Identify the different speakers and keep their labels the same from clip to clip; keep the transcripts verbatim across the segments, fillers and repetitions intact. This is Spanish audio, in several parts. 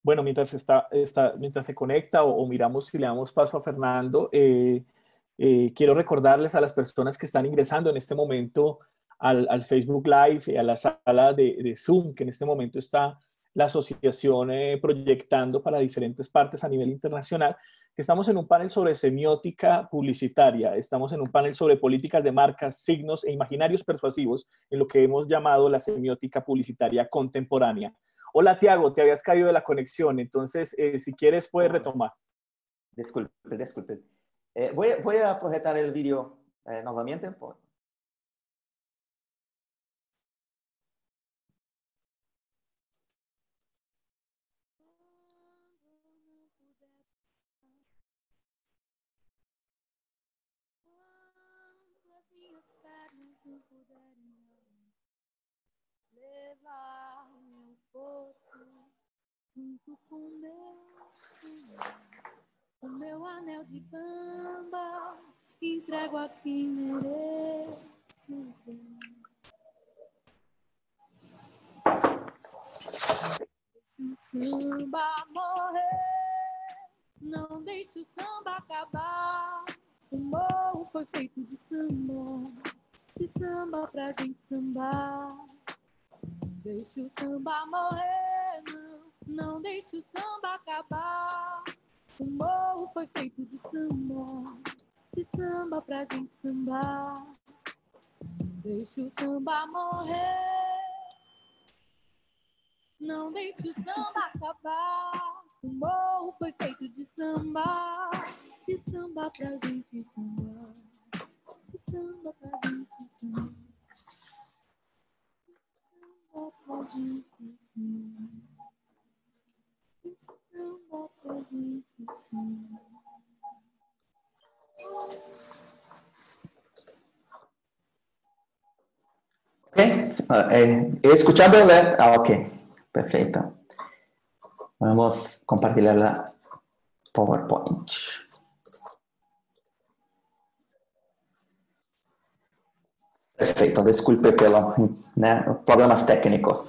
Speaker 1: Bueno, mientras, está, está, mientras se conecta o, o miramos si le damos paso a Fernando, eh, eh, quiero recordarles a las personas que están ingresando en este momento al, al Facebook Live y a la sala de, de Zoom, que en este momento está la asociación eh, proyectando para diferentes partes a nivel internacional, que estamos en un panel sobre semiótica publicitaria, estamos en un panel sobre políticas de marcas, signos e imaginarios persuasivos, en lo que hemos llamado la semiótica publicitaria contemporánea. Hola, Tiago, te habías caído de la conexión, entonces, eh, si quieres, puedes retomar.
Speaker 2: Disculpe, disculpe. Eh, voy, voy a proyectar el vídeo eh, nuevamente. Por...
Speaker 3: Levar meu corpo junto com meu anel, o meu anel de bamba, entrego a quem mereço ver. Deixa o samba morrer, não deixa o samba acabar. O morro foi feito de samba, de samba pra gente sambar. Deixa o samba morrer, não, não deixa o samba acabar. O morro foi feito de samba, de samba pra gente sambar. Deixa o samba morrer, não deixa o samba acabar. O morro foi feito de samba, de samba pra gente sambar. De samba pra gente sambar. Pra gente sim, que samba pra gente sim.
Speaker 2: Ok, eh, ¿he escuchado? Ah, ok, perfecto. Vamos a compartir la PowerPoint. Perfecto, disculpe pelo, né, problemas técnicos.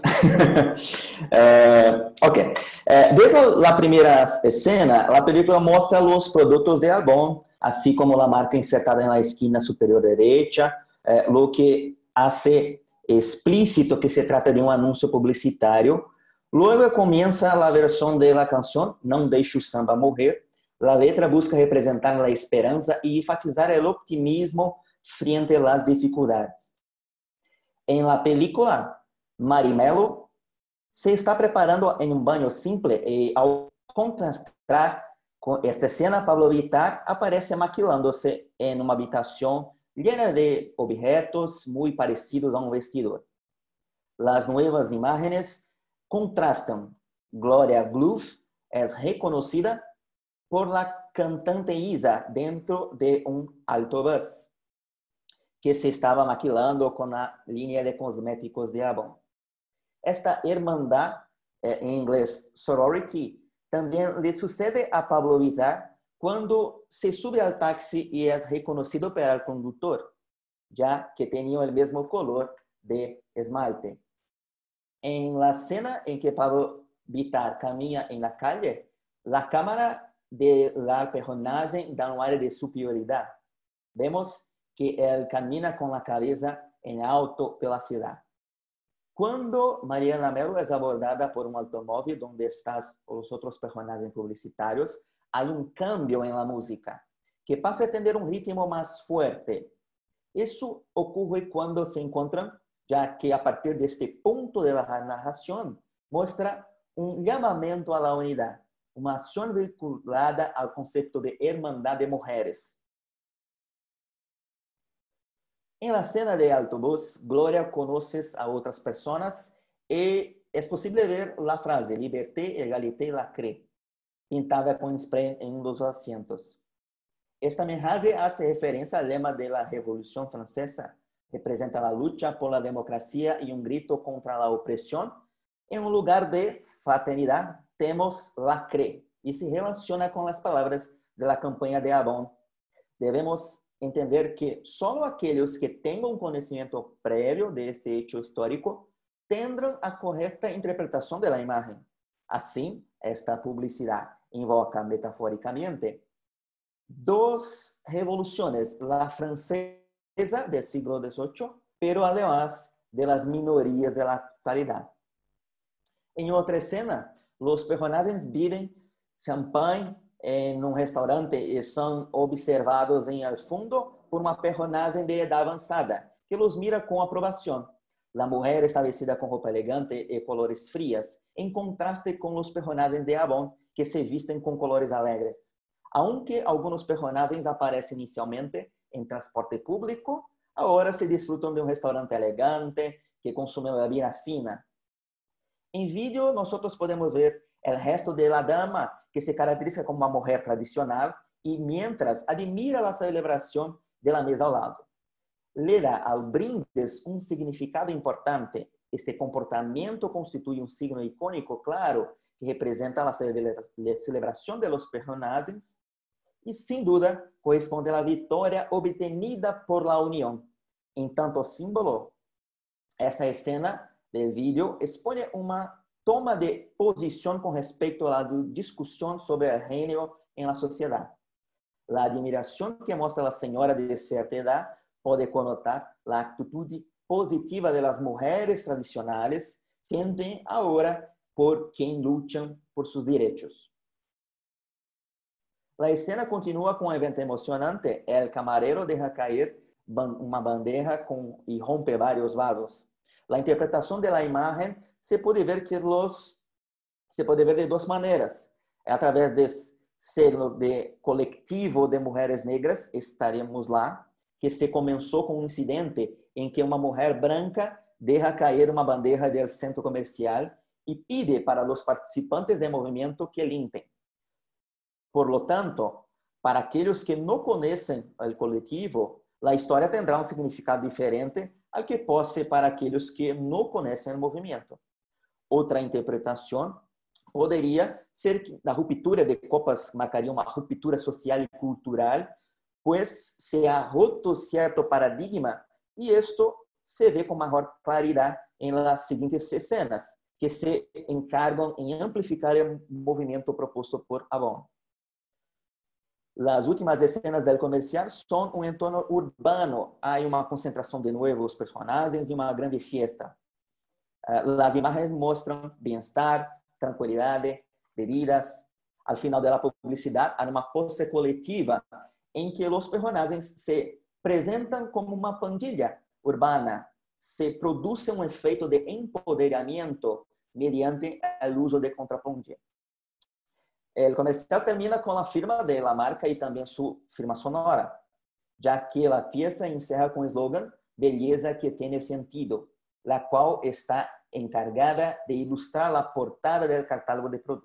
Speaker 2: eh, ok, eh, desde la primera escena, la película muestra los productos de Arbonne, así como la marca insertada en la esquina superior derecha, eh, lo que hace explícito que se trata de un anuncio publicitario. Luego comienza la versión de la canción, Não Deixe o Samba Morrer. La letra busca representar la esperanza y enfatizar el optimismo frente a las dificultades. En la película, Marimelo se está preparando en un baño simple y al contrastar con esta escena, Pablo Vittar aparece maquilándose en una habitación llena de objetos muy parecidos a un vestidor. Las nuevas imágenes contrastan. Gloria Gloof es reconocida por la cantante Isa dentro de un autobús que se estaba maquilando con la línea de cosméticos de Avon. Esta hermandad, eh, en inglés sorority, también le sucede a Pablo Vittar cuando se sube al taxi y es reconocido por el conductor, ya que tenía el mismo color de esmalte. En la escena en que Pablo Vittar camina en la calle, la cámara de la personaje da un aire de superioridad. Vemos que él camina con la cabeza en alto por la ciudad. Cuando Mariana Melo es abordada por un automóvil donde están los otros personajes publicitarios, hay un cambio en la música, que pasa a tener un ritmo más fuerte. Eso ocurre cuando se encuentran, ya que a partir de este punto de la narración muestra un llamamiento a la unidad, una acción vinculada al concepto de hermandad de mujeres. En la escena de autobús, Gloria conoce a otras personas y es posible ver la frase Liberté, Égalité, Lacré, pintada con spray en uno de los asientos. Esta mensaje hace referencia al lema de la Revolución Francesa. Representa la lucha por la democracia y un grito contra la opresión. En un lugar de fraternidad, tenemos Lacré y se relaciona con las palabras de la campaña de Avon. Debemos entender que solo aquellos que tengan un conocimiento previo de este hecho histórico tendrán la correcta interpretación de la imagen. Así, esta publicidad invoca metafóricamente dos revoluciones, la francesa del siglo dieciocho, pero además de las minorías de la actualidad. En otra escena, los personajes beben champagne en un restaurante y son observados en el fondo por una personaje de edad avanzada que los mira con aprobación. La mujer está vestida con ropa elegante y colores frías, en contraste con los personajes de Avon que se visten con colores alegres. Aunque algunos personajes aparecen inicialmente en transporte público, ahora se disfrutan de un restaurante elegante que consume bebida fina. En vídeo, nosotros podemos ver el gesto de la dama que se caracteriza como una mujer tradicional y mientras admira la celebración de la mesa al lado. Le da al brindis un significado importante. Este comportamiento constituye un signo icónico claro que representa la celebración de los personajes y sin duda corresponde a la victoria obtenida por la unión. En tanto símbolo, esta escena del vídeo expone una toma de posición con respecto a la discusión sobre el género en la sociedad. La admiración que muestra la señora de cierta edad puede connotar la actitud positiva de las mujeres tradicionales, sienten ahora por quien luchan por sus derechos. La escena continúa con un evento emocionante. El camarero deja caer una bandeja con, y rompe varios vasos. La interpretación de la imagen se puede ver que los se puede ver de dos maneras. A través de ser de colectivo de mujeres negras, estaremos lá, que se comenzó con un incidente en que una mujer blanca deja caer una bandeja del centro comercial y pide para los participantes del movimiento que limpien. Por lo tanto, para aquellos que no conocen el colectivo, la historia tendrá un significado diferente al que posee para aquellos que no conocen el movimiento. Otra interpretación podría ser que la ruptura de copas marcaría una ruptura social y cultural, pues se ha roto cierto paradigma y esto se ve con mayor claridad en las siguientes escenas, que se encargan en amplificar el movimiento propuesto por Avon. Las últimas escenas del comercial son un entorno urbano. Hay una concentración de nuevos personajes y una grande fiesta. Las imágenes muestran bienestar, tranquilidad, bebidas. Al final de la publicidad hay una pose colectiva en que los personajes se presentan como una pandilla urbana. Se produce un efecto de empoderamiento mediante el uso de contrapunto. El comercial termina con la firma de la marca y también su firma sonora, ya que la pieza encierra con el eslogan "Belleza que tiene sentido", la cual está encargada de ilustrar la portada del catálogo de productos.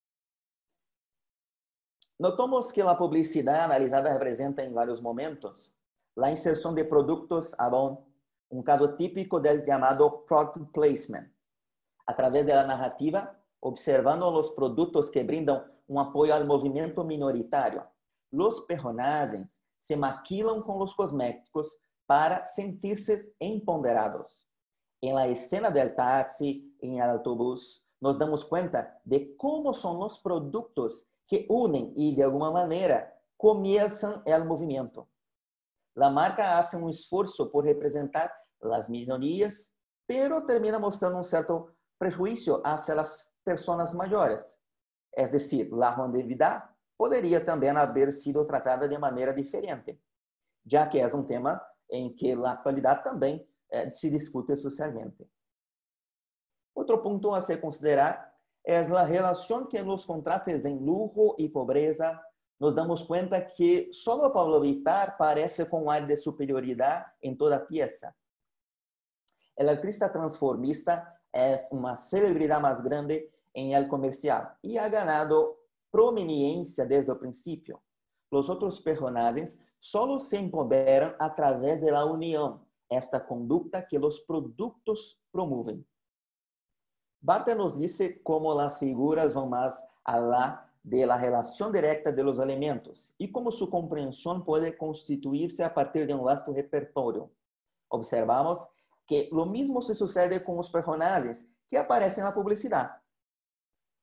Speaker 2: Notamos que la publicidad analizada representa en varios momentos la inserción de productos Avon, un caso típico del llamado product placement. A través de la narrativa, observando los productos que brindan un apoyo al movimiento minoritario, los personajes se maquilan con los cosméticos para sentirse empoderados. En la escena del taxi, en el autobús, nos damos cuenta de cómo son los productos que unen y de alguna manera comienzan el movimiento. La marca hace un esfuerzo por representar las minorías, pero termina mostrando un cierto prejuicio hacia las personas mayores. Es decir, la longevidad podría también haber sido tratada de manera diferente, ya que es un tema en que la actualidad también eh, se discute socialmente. Otro punto a se considerar es la relación que en los contrastes en lujo y pobreza nos damos cuenta que solo Pablo Vittar parece con un aire de superioridad en toda pieza. El artista transformista es una celebridad más grande en el comercial y ha ganado prominencia desde el principio. Los otros personajes solo se empoderan a través de la unión, esta conducta que los productos promueven. Barthes nos dice cómo las figuras van más allá de la relación directa de los elementos y cómo su comprensión puede constituirse a partir de un vasto repertorio. Observamos que lo mismo se sucede con los personajes que aparecen en la publicidad.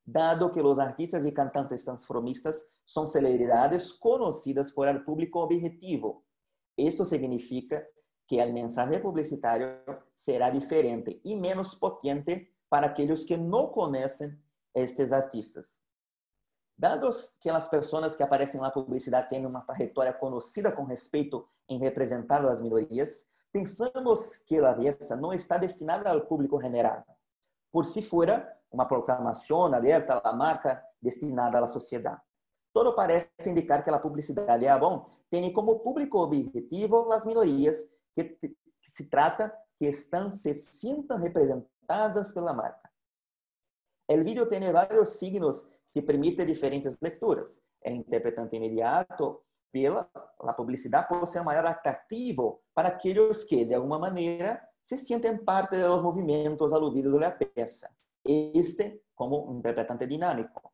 Speaker 2: dado que los artistas y cantantes transformistas son celebridades conocidas por el público objetivo. Esto significa que el mensaje publicitario será diferente y menos potente para aquellos que no conocen estos artistas. Dados que las personas que aparecen en la publicidad tienen una trayectoria conocida con respecto en representar las minorías, pensamos que la pieza no está destinada al público general. Por si fuera uma proclamação aberta à marca destinada à sociedade. Todo parece indicar que a publicidade Avon tem como público objetivo as minorias que, que se trata que estão se sintam representadas pela marca. O vídeo tem vários signos que permitem diferentes lecturas. O interpretante imediato pela a publicidade pode ser maior atrativo para aqueles que, de alguma maneira, se sentem parte dos movimentos aludidos da peça. Este como um interpretante dinâmico.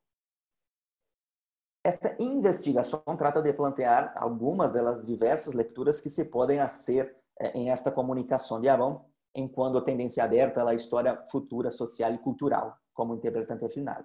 Speaker 2: Esta investigação trata de plantear algumas das diversas leituras que se podem fazer em esta comunicação de Avon, enquanto tendência aberta à história futura, social e cultural, como interpretante final.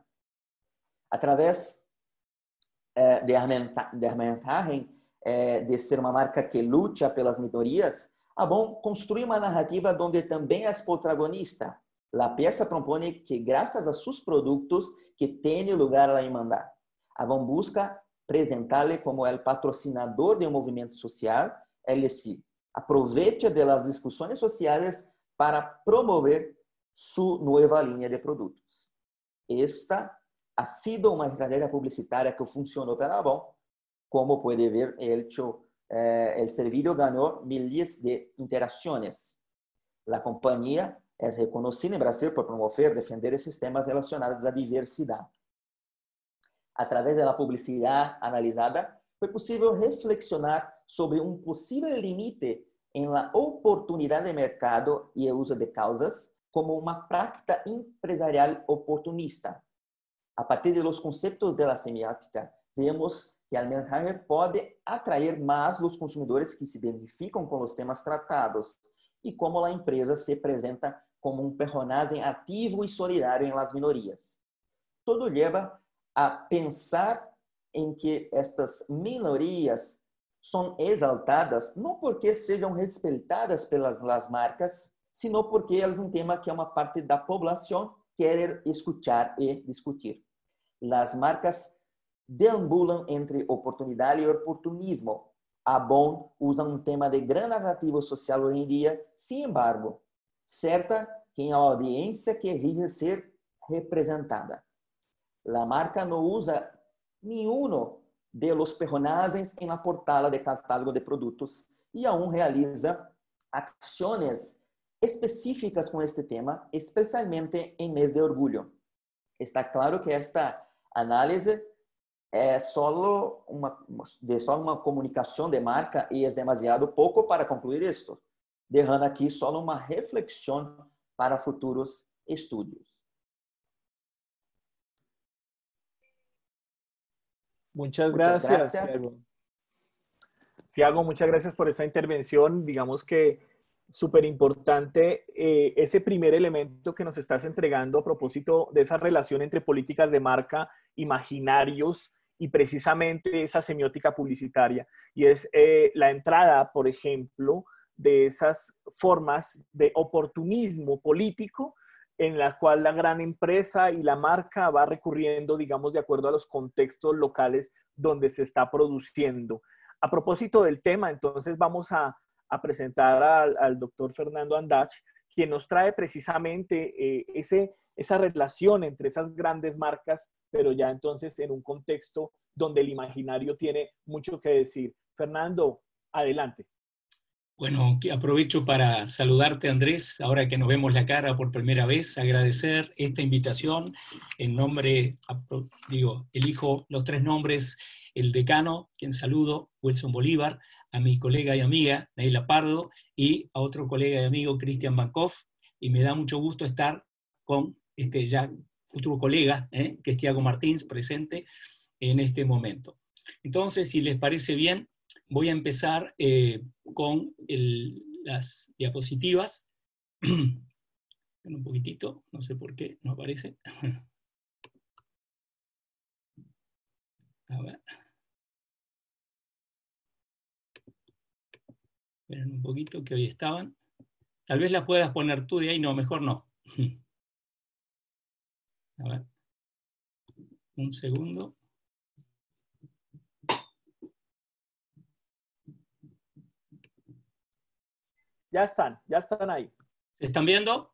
Speaker 2: Através eh, de argumentarem eh, de ser uma marca que luta pelas minorias, Avon construi uma narrativa onde também é protagonista. La peça propõe que, graças a seus produtos, que tem lugar a irmandade. Avon busca apresentar-lhe como o patrocinador de um movimento social, ele se aproveita das discussões sociais para promover sua nova linha de produtos. Esta ha sido uma estratégia publicitária que funcionou para Avon. Como pode ver, o eh, vídeo ganhou milhares de interações. A companhia é reconhecida em Brasil por promover e defender esses temas relacionados à diversidade. Através da publicidade analisada, foi possível reflexionar sobre um possível limite em la oportunidade de mercado e o uso de causas como uma prática empresarial oportunista. A partir dos conceitos da semiótica, vemos que a mensagem pode atrair mais os consumidores que se identificam com os temas tratados e como a empresa se apresenta como um personagem ativo e solidário em las minorias. Todo leva a pensar em que estas minorias são exaltadas não porque sejam respeitadas pelas las marcas, sino porque é um tema que uma parte da população quer escutar e discutir. Las marcas deambulam entre oportunidade e oportunismo. Avon usa um tema de grande narrativo social hoje em dia, sin embargo, certa que a audiência quer ser representada. A marca não usa nenhum de los personagens em la portada de catálogo de produtos e aún realiza ações específicas com este tema, especialmente em mês de orgulho. Está claro que esta análise é só uma de só uma comunicação de marca e é demasiado pouco para concluir isto, deixando aqui só uma reflexão para futuros estudios.
Speaker 1: Muchas
Speaker 2: Muchas
Speaker 1: gracias,
Speaker 2: gracias.
Speaker 1: Thiago. Thiago, muchas gracias por esta intervención. Digamos que súper importante eh, ese primer elemento que nos estás entregando a propósito de esa relación entre políticas de marca, imaginarios y precisamente esa semiótica publicitaria. Y es eh, la entrada, por ejemplo, de esas formas de oportunismo político en la cual la gran empresa y la marca va recurriendo, digamos, de acuerdo a los contextos locales donde se está produciendo. A propósito del tema, entonces vamos a, a presentar al, al doctor Fernando Andach, quien nos trae precisamente eh, ese, esa relación entre esas grandes marcas, pero ya entonces en un contexto donde el imaginario tiene mucho que decir. Fernando, adelante.
Speaker 4: Bueno, aprovecho para saludarte, Andrés, ahora que nos vemos la cara por primera vez, agradecer esta invitación en nombre, digo, elijo los tres nombres, el decano, quien saludo, Wilson Bolívar, a mi colega y amiga, Neila Pardo, y a otro colega y amigo, Cristian Bankov, y me da mucho gusto estar con este ya futuro colega, ¿eh? que es Thiago Martins, presente en este momento. Entonces, si les parece bien, voy a empezar eh, con el, las diapositivas. Un poquitito, no sé por qué no aparece. Esperen un poquito que hoy estaban. Tal vez la puedas poner tú de ahí, no, mejor no. A ver. Un segundo.
Speaker 1: Ya están, ya están ahí.
Speaker 4: ¿Se están viendo?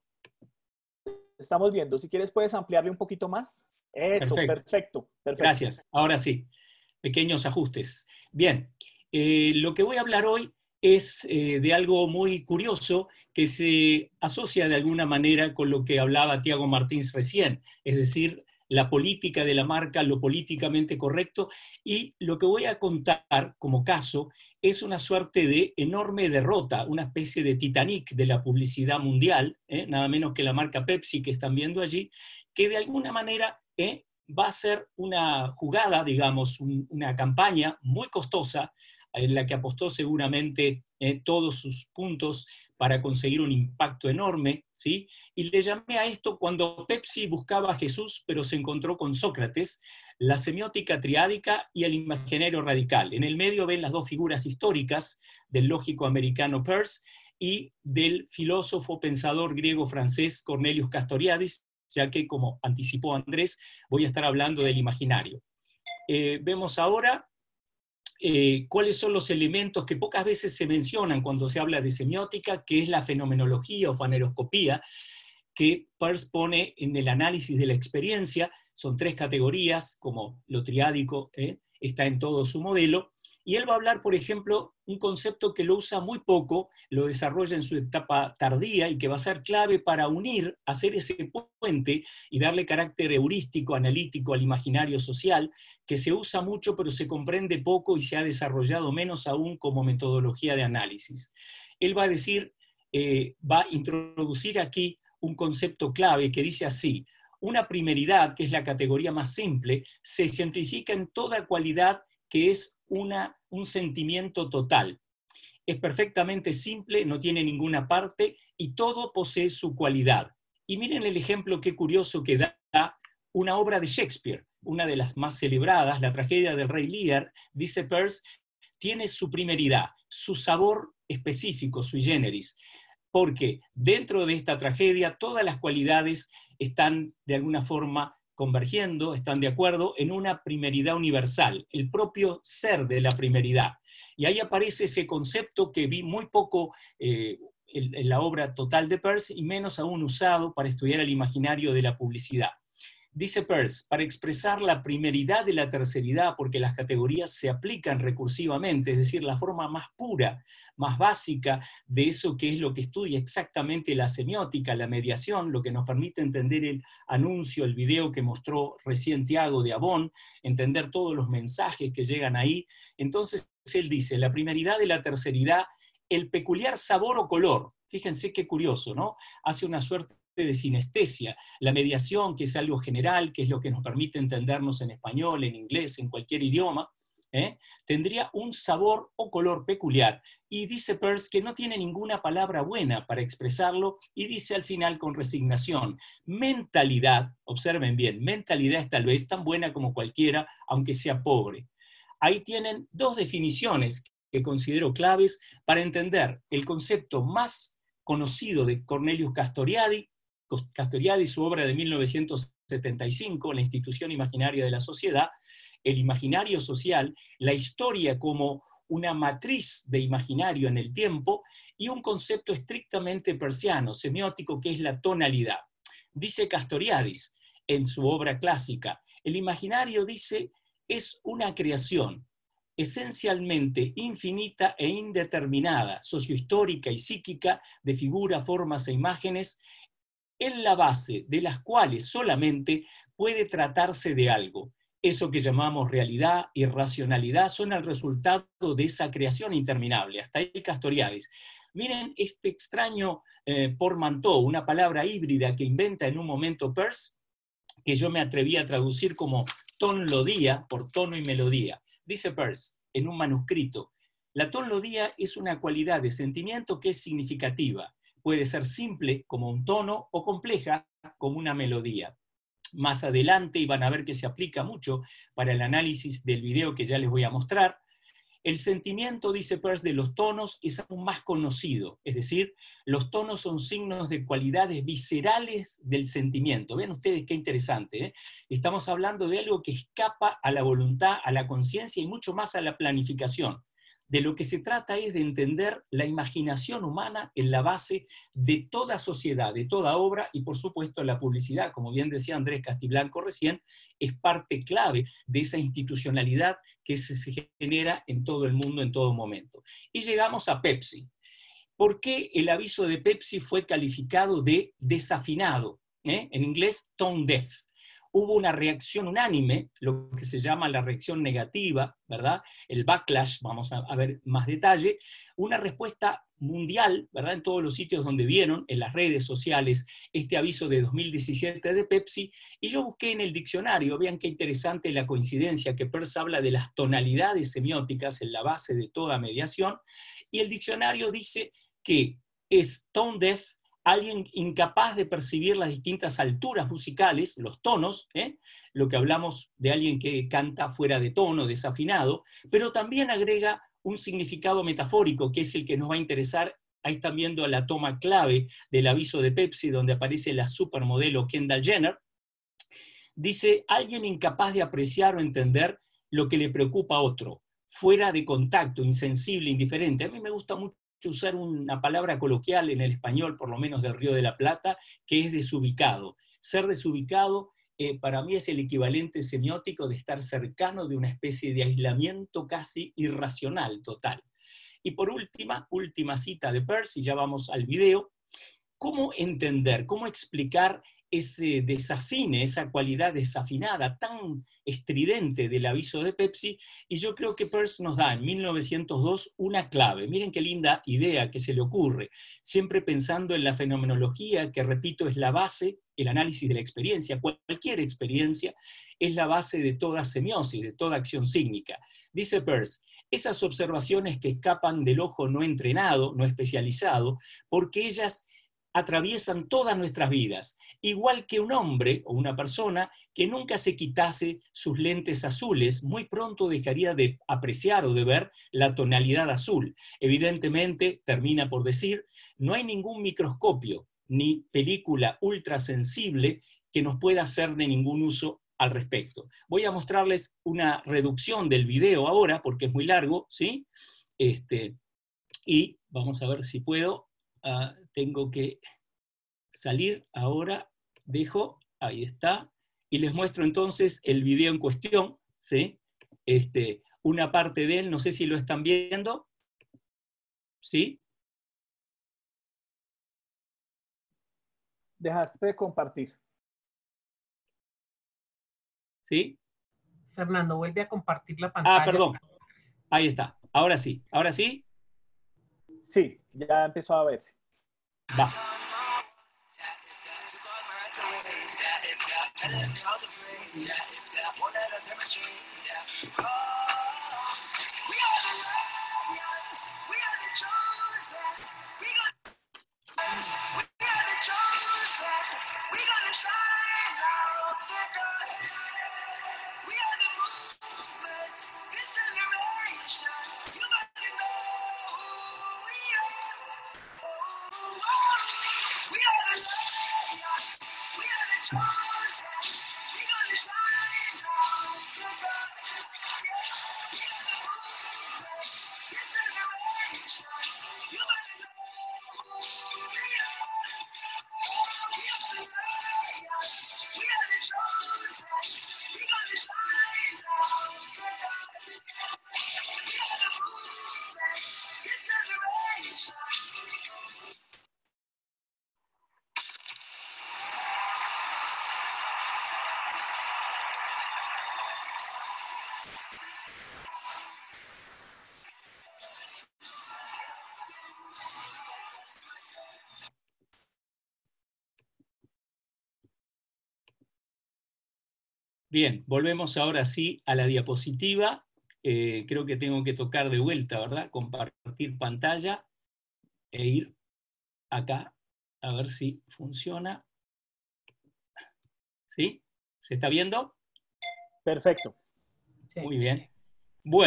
Speaker 1: Estamos viendo. Si quieres, puedes ampliarle un poquito más. Eso, perfecto. perfecto, perfecto.
Speaker 4: Gracias. Ahora sí. Pequeños ajustes. Bien. Eh, lo que voy a hablar hoy es eh, de algo muy curioso que se asocia de alguna manera con lo que hablaba Tiago Martins recién, es decir, la política de la marca, lo políticamente correcto, y lo que voy a contar como caso es una suerte de enorme derrota, una especie de Titanic de la publicidad mundial, ¿eh? Nada menos que la marca Pepsi que están viendo allí, que de alguna manera ¿eh? va a ser una jugada, digamos, un, una campaña muy costosa, en la que apostó seguramente eh, todos sus puntos para conseguir un impacto enorme, ¿sí? Y le llamé a esto cuando Pepsi buscaba a Jesús, pero se encontró con Sócrates, la semiótica triádica y el imaginario radical. En el medio ven las dos figuras históricas del lógico americano Peirce y del filósofo pensador griego-francés Cornelius Castoriadis, ya que, como anticipó Andrés, voy a estar hablando del imaginario. Eh, vemos ahora Eh, cuáles son los elementos que pocas veces se mencionan cuando se habla de semiótica, que es la fenomenología o faneroscopía, que Peirce pone en el análisis de la experiencia. Son tres categorías, como lo triádico ¿eh? está en todo su modelo, y él va a hablar, por ejemplo, un concepto que lo usa muy poco, lo desarrolla en su etapa tardía y que va a ser clave para unir, hacer ese puente y darle carácter heurístico, analítico al imaginario social, que se usa mucho pero se comprende poco y se ha desarrollado menos aún como metodología de análisis. Él va a decir, eh, va a introducir aquí un concepto clave que dice así: una primeridad, que es la categoría más simple, se ejemplifica en toda cualidad que es una, un sentimiento total. Es perfectamente simple, no tiene ninguna parte y todo posee su cualidad. Y miren el ejemplo qué curioso que da una obra de Shakespeare, una de las más celebradas, la tragedia del Rey Lear, dice Peirce, tiene su primeridad, su sabor específico, sui generis, porque dentro de esta tragedia todas las cualidades están de alguna forma convergiendo, están de acuerdo en una primeridad universal, el propio ser de la primeridad. Y ahí aparece ese concepto que vi muy poco eh, en, en la obra total de Peirce y menos aún usado para estudiar el imaginario de la publicidad. Dice Peirce, para expresar la primeridad de la terceridad, porque las categorías se aplican recursivamente, es decir, la forma más pura, más básica de eso que es lo que estudia exactamente la semiótica, la mediación, lo que nos permite entender el anuncio, el video que mostró recién Tiago de Avon, entender todos los mensajes que llegan ahí. Entonces él dice, la primeridad de la terceridad, el peculiar sabor o color, fíjense qué curioso, ¿no? Hace una suerte de sinestesia, la mediación, que es algo general, que es lo que nos permite entendernos en español, en inglés, en cualquier idioma, ¿eh? tendría un sabor o color peculiar. Y dice Peirce que no tiene ninguna palabra buena para expresarlo, y dice al final con resignación, mentalidad, observen bien, mentalidad es tal vez tan buena como cualquiera, aunque sea pobre. Ahí tienen dos definiciones que considero claves para entender el concepto más conocido de Cornelius Castoriadis, Castoriadis, su obra de mil novecientos setenta y cinco, La institución imaginaria de la sociedad, el imaginario social, la historia como una matriz de imaginario en el tiempo, y un concepto estrictamente persiano, semiótico, que es la tonalidad. Dice Castoriadis en su obra clásica, el imaginario, dice, es una creación esencialmente infinita e indeterminada, sociohistórica y psíquica, de figuras, formas e imágenes, en la base de las cuales solamente puede tratarse de algo. Eso que llamamos realidad y racionalidad son el resultado de esa creación interminable. Hasta ahí Castoriadis. Miren este extraño eh, portmanteau, una palabra híbrida que inventa en un momento Peirce, que yo me atreví a traducir como tonlodía, por tono y melodía. Dice Peirce en un manuscrito, la tonlodía es una cualidad de sentimiento que es significativa. Puede ser simple como un tono o compleja como una melodía. Más adelante, y van a ver que se aplica mucho para el análisis del video que ya les voy a mostrar, El sentimiento, dice Peirce, de los tonos es aún más conocido, es decir, los tonos son signos de cualidades viscerales del sentimiento. Vean ustedes qué interesante, ¿eh? Estamos hablando de algo que escapa a la voluntad, a la conciencia y mucho más a la planificación. De lo que se trata es de entender la imaginación humana en la base de toda sociedad, de toda obra, y por supuesto la publicidad, como bien decía Andrés Castiblanco recién, es parte clave de esa institucionalidad que se genera en todo el mundo en todo momento. Y llegamos a Pepsi. ¿Por qué el aviso de Pepsi fue calificado de desafinado? ¿Eh? En inglés, tone deaf. Hubo una reacción unánime, lo que se llama la reacción negativa, ¿verdad? El backlash, vamos a, a ver más detalle, una respuesta mundial, ¿verdad? En todos los sitios donde vieron, en las redes sociales, este aviso de dos mil diecisiete de Pepsi, y yo busqué en el diccionario, vean qué interesante la coincidencia, que Peirce habla de las tonalidades semióticas en la base de toda mediación, y el diccionario dice que es tone deaf alguien incapaz de percibir las distintas alturas musicales, los tonos, ¿eh? Lo que hablamos de alguien que canta fuera de tono, desafinado, pero también agrega un significado metafórico, que es el que nos va a interesar. Ahí están viendo la toma clave del aviso de Pepsi, donde aparece la supermodelo Kendall Jenner. Dice, alguien incapaz de apreciar o entender lo que le preocupa a otro, fuera de contacto, insensible, indiferente. A mí me gusta mucho usar una palabra coloquial en el español, por lo menos del Río de la Plata, que es desubicado. Ser desubicado eh, para mí es el equivalente semiótico de estar cercano de una especie de aislamiento casi irracional, total. Y por última, última cita de Peirce, y ya vamos al video, ¿cómo entender, cómo explicar ese desafine, esa cualidad desafinada tan estridente del aviso de Pepsi? Y yo creo que Peirce nos da en mil novecientos dos una clave. Miren qué linda idea que se le ocurre, siempre pensando en la fenomenología, que repito es la base, el análisis de la experiencia, cualquier experiencia es la base de toda semiosis, de toda acción sígnica. Dice Peirce, esas observaciones que escapan del ojo no entrenado, no especializado, porque ellas atraviesan todas nuestras vidas, igual que un hombre o una persona que nunca se quitase sus lentes azules, muy pronto dejaría de apreciar o de ver la tonalidad azul. Evidentemente, termina por decir, no hay ningún microscopio ni película ultrasensible que nos pueda hacer de ningún uso al respecto. Voy a mostrarles una reducción del video ahora, porque es muy largo, ¿sí? Este, y vamos a ver si puedo. Uh, tengo que salir ahora, dejo, ahí está, y les muestro entonces el video en cuestión, ¿sí? Este, una parte de él, no sé si lo están viendo, ¿sí?
Speaker 1: Dejaste de compartir.
Speaker 4: ¿Sí?
Speaker 5: Fernando, vuelve a compartir la pantalla.
Speaker 4: Ah, perdón, ahí está, ahora sí, ahora sí.
Speaker 1: Sí, ya empezó a verse.
Speaker 4: Va. Bien, volvemos ahora sí a la diapositiva. Eh, creo que tengo que tocar de vuelta, ¿verdad? Compartir pantalla e ir acá a ver si funciona. ¿Sí? ¿Se está viendo?
Speaker 1: Perfecto.
Speaker 4: Muy bien. Bueno,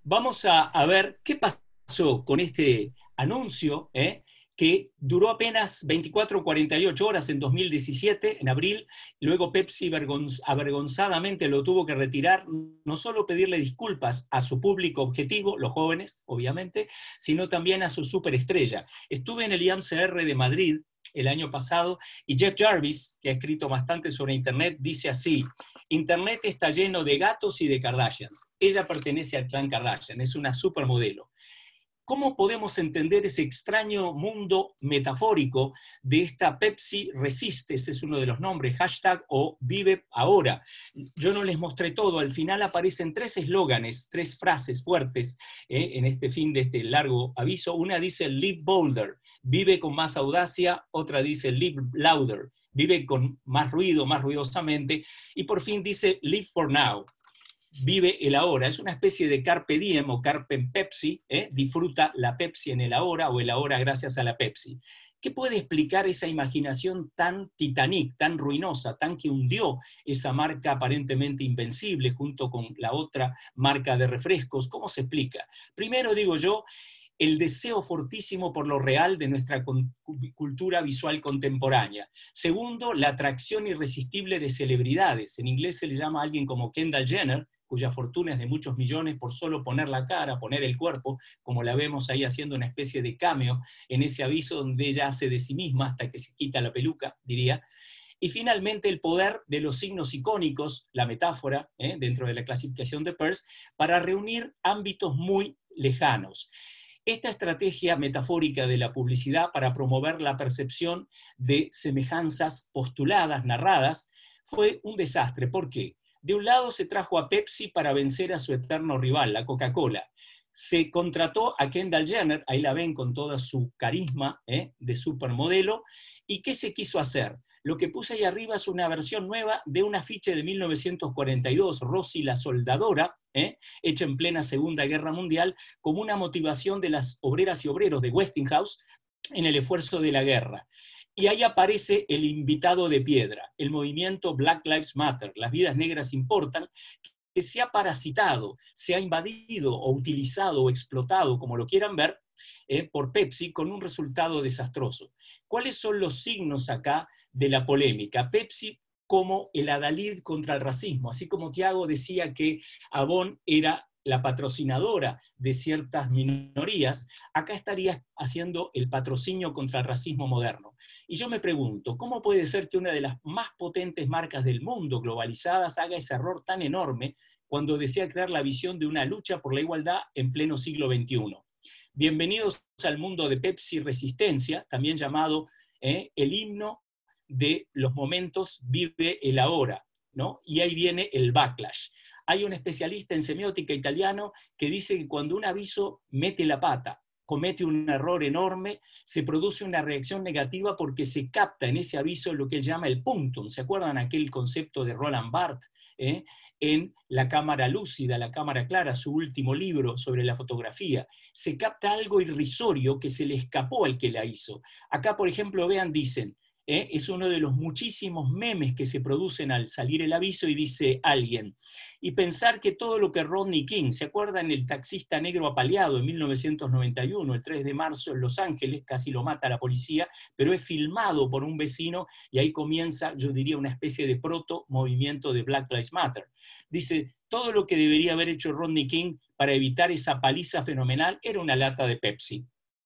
Speaker 4: vamos a, a ver qué pasó con este anuncio, ¿eh? que duró apenas veinticuatro o cuarenta y ocho horas en dos mil diecisiete, en abril. Luego Pepsi avergonzadamente lo tuvo que retirar, no solo pedirle disculpas a su público objetivo, los jóvenes, obviamente, sino también a su superestrella. Estuve en el I A M C R de Madrid el año pasado, y Jeff Jarvis, que ha escrito bastante sobre Internet, dice así: Internet está lleno de gatos y de Kardashians. Ella pertenece al clan Kardashian, es una supermodelo. ¿Cómo podemos entender ese extraño mundo metafórico de esta Pepsi Resiste? Ese es uno de los nombres, hashtag o Vive Ahora. Yo no les mostré todo, al final aparecen tres eslóganes, tres frases fuertes eh, en este fin de este largo aviso. Una dice Live Bolder, vive con más audacia. Otra dice Live Louder, vive con más ruido, más ruidosamente. Y por fin dice Live for Now, vive el ahora. Es una especie de carpe diem o carpe Pepsi, ¿eh? Disfruta la Pepsi en el ahora, o el ahora gracias a la Pepsi. ¿Qué puede explicar esa imaginación tan Titanic, tan ruinosa, tan que hundió esa marca aparentemente invencible junto con la otra marca de refrescos? ¿Cómo se explica? Primero, digo yo, el deseo fortísimo por lo real de nuestra cultura visual contemporánea. Segundo, la atracción irresistible de celebridades. En inglés se le llama a alguien como Kendall Jenner, cuya fortuna es de muchos millones por solo poner la cara, poner el cuerpo, como la vemos ahí haciendo una especie de cameo en ese aviso donde ella hace de sí misma hasta que se quita la peluca, diría. Y finalmente el poder de los signos icónicos, la metáfora, ¿eh? dentro de la clasificación de Peirce, para reunir ámbitos muy lejanos. Esta estrategia metafórica de la publicidad para promover la percepción de semejanzas postuladas, narradas, fue un desastre. ¿Por qué? De un lado se trajo a Pepsi para vencer a su eterno rival, la Coca-Cola. Se contrató a Kendall Jenner, ahí la ven con toda su carisma ¿eh? de supermodelo. ¿Y qué se quiso hacer? Lo que puse ahí arriba es una versión nueva de un afiche de mil novecientos cuarenta y dos, Rosy la soldadora, ¿eh? hecha en plena Segunda Guerra Mundial, como una motivación de las obreras y obreros de Westinghouse en el esfuerzo de la guerra. Y ahí aparece el invitado de piedra, el movimiento Black Lives Matter, las vidas negras importan, que se ha parasitado, se ha invadido o utilizado o explotado, como lo quieran ver, eh, por Pepsi, con un resultado desastroso. ¿Cuáles son los signos acá de la polémica? Pepsi como el adalid contra el racismo, así como Tiago decía que Avon era la patrocinadora de ciertas minorías, acá estaría haciendo el patrocinio contra el racismo moderno. Y yo me pregunto, ¿cómo puede ser que una de las más potentes marcas del mundo globalizadas haga ese error tan enorme cuando desea crear la visión de una lucha por la igualdad en pleno siglo veintiuno? Bienvenidos al mundo de Pepsi Resistencia, también llamado eh, el himno de los momentos, vive el ahora, ¿no? Y ahí viene el backlash. Hay un especialista en semiótica italiano que dice que cuando un aviso mete la pata, comete un error enorme, se produce una reacción negativa porque se capta en ese aviso lo que él llama el punctum. ¿Se acuerdan aquel concepto de Roland Barthes eh? en La cámara lúcida, La cámara clara, su último libro sobre la fotografía? Se capta algo irrisorio que se le escapó al que la hizo. Acá, por ejemplo, vean, dicen, ¿Eh? es uno de los muchísimos memes que se producen al salir el aviso, y dice alguien, y pensar que todo lo que Rodney King, ¿se acuerdan el taxista negro apaleado en mil novecientos noventa y uno, el tres de marzo en Los Ángeles, casi lo mata la policía, pero es filmado por un vecino, y ahí comienza, yo diría, una especie de proto movimiento de Black Lives Matter. Dice, todo lo que debería haber hecho Rodney King para evitar esa paliza fenomenal era una lata de Pepsi.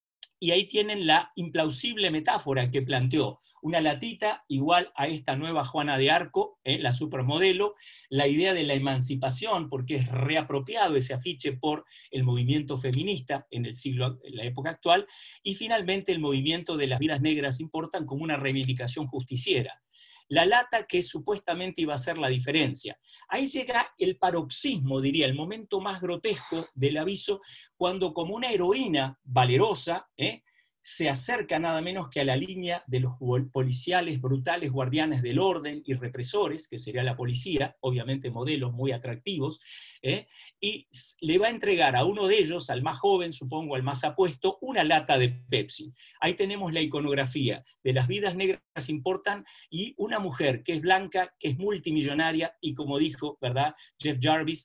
Speaker 4: Y ahí tienen la implausible metáfora que planteó, una latita igual a esta nueva Juana de Arco, eh, la supermodelo, la idea de la emancipación, porque es reapropiado ese afiche por el movimiento feminista en el siglo, en la época actual, y finalmente el movimiento de las vidas negras importan como una reivindicación justiciera. La lata que supuestamente iba a ser la diferencia. Ahí llega el paroxismo, diría, el momento más grotesco del aviso, cuando como una heroína valerosa, ¿eh? se acerca nada menos que a la línea de los policiales brutales guardianes del orden y represores, que sería la policía, obviamente modelos muy atractivos, ¿eh? y le va a entregar a uno de ellos, al más joven, supongo, al más apuesto, una lata de Pepsi. Ahí tenemos la iconografía de las vidas negras importan, y una mujer que es blanca, que es multimillonaria, y como dijo, ¿verdad?, Jeff Jarvis,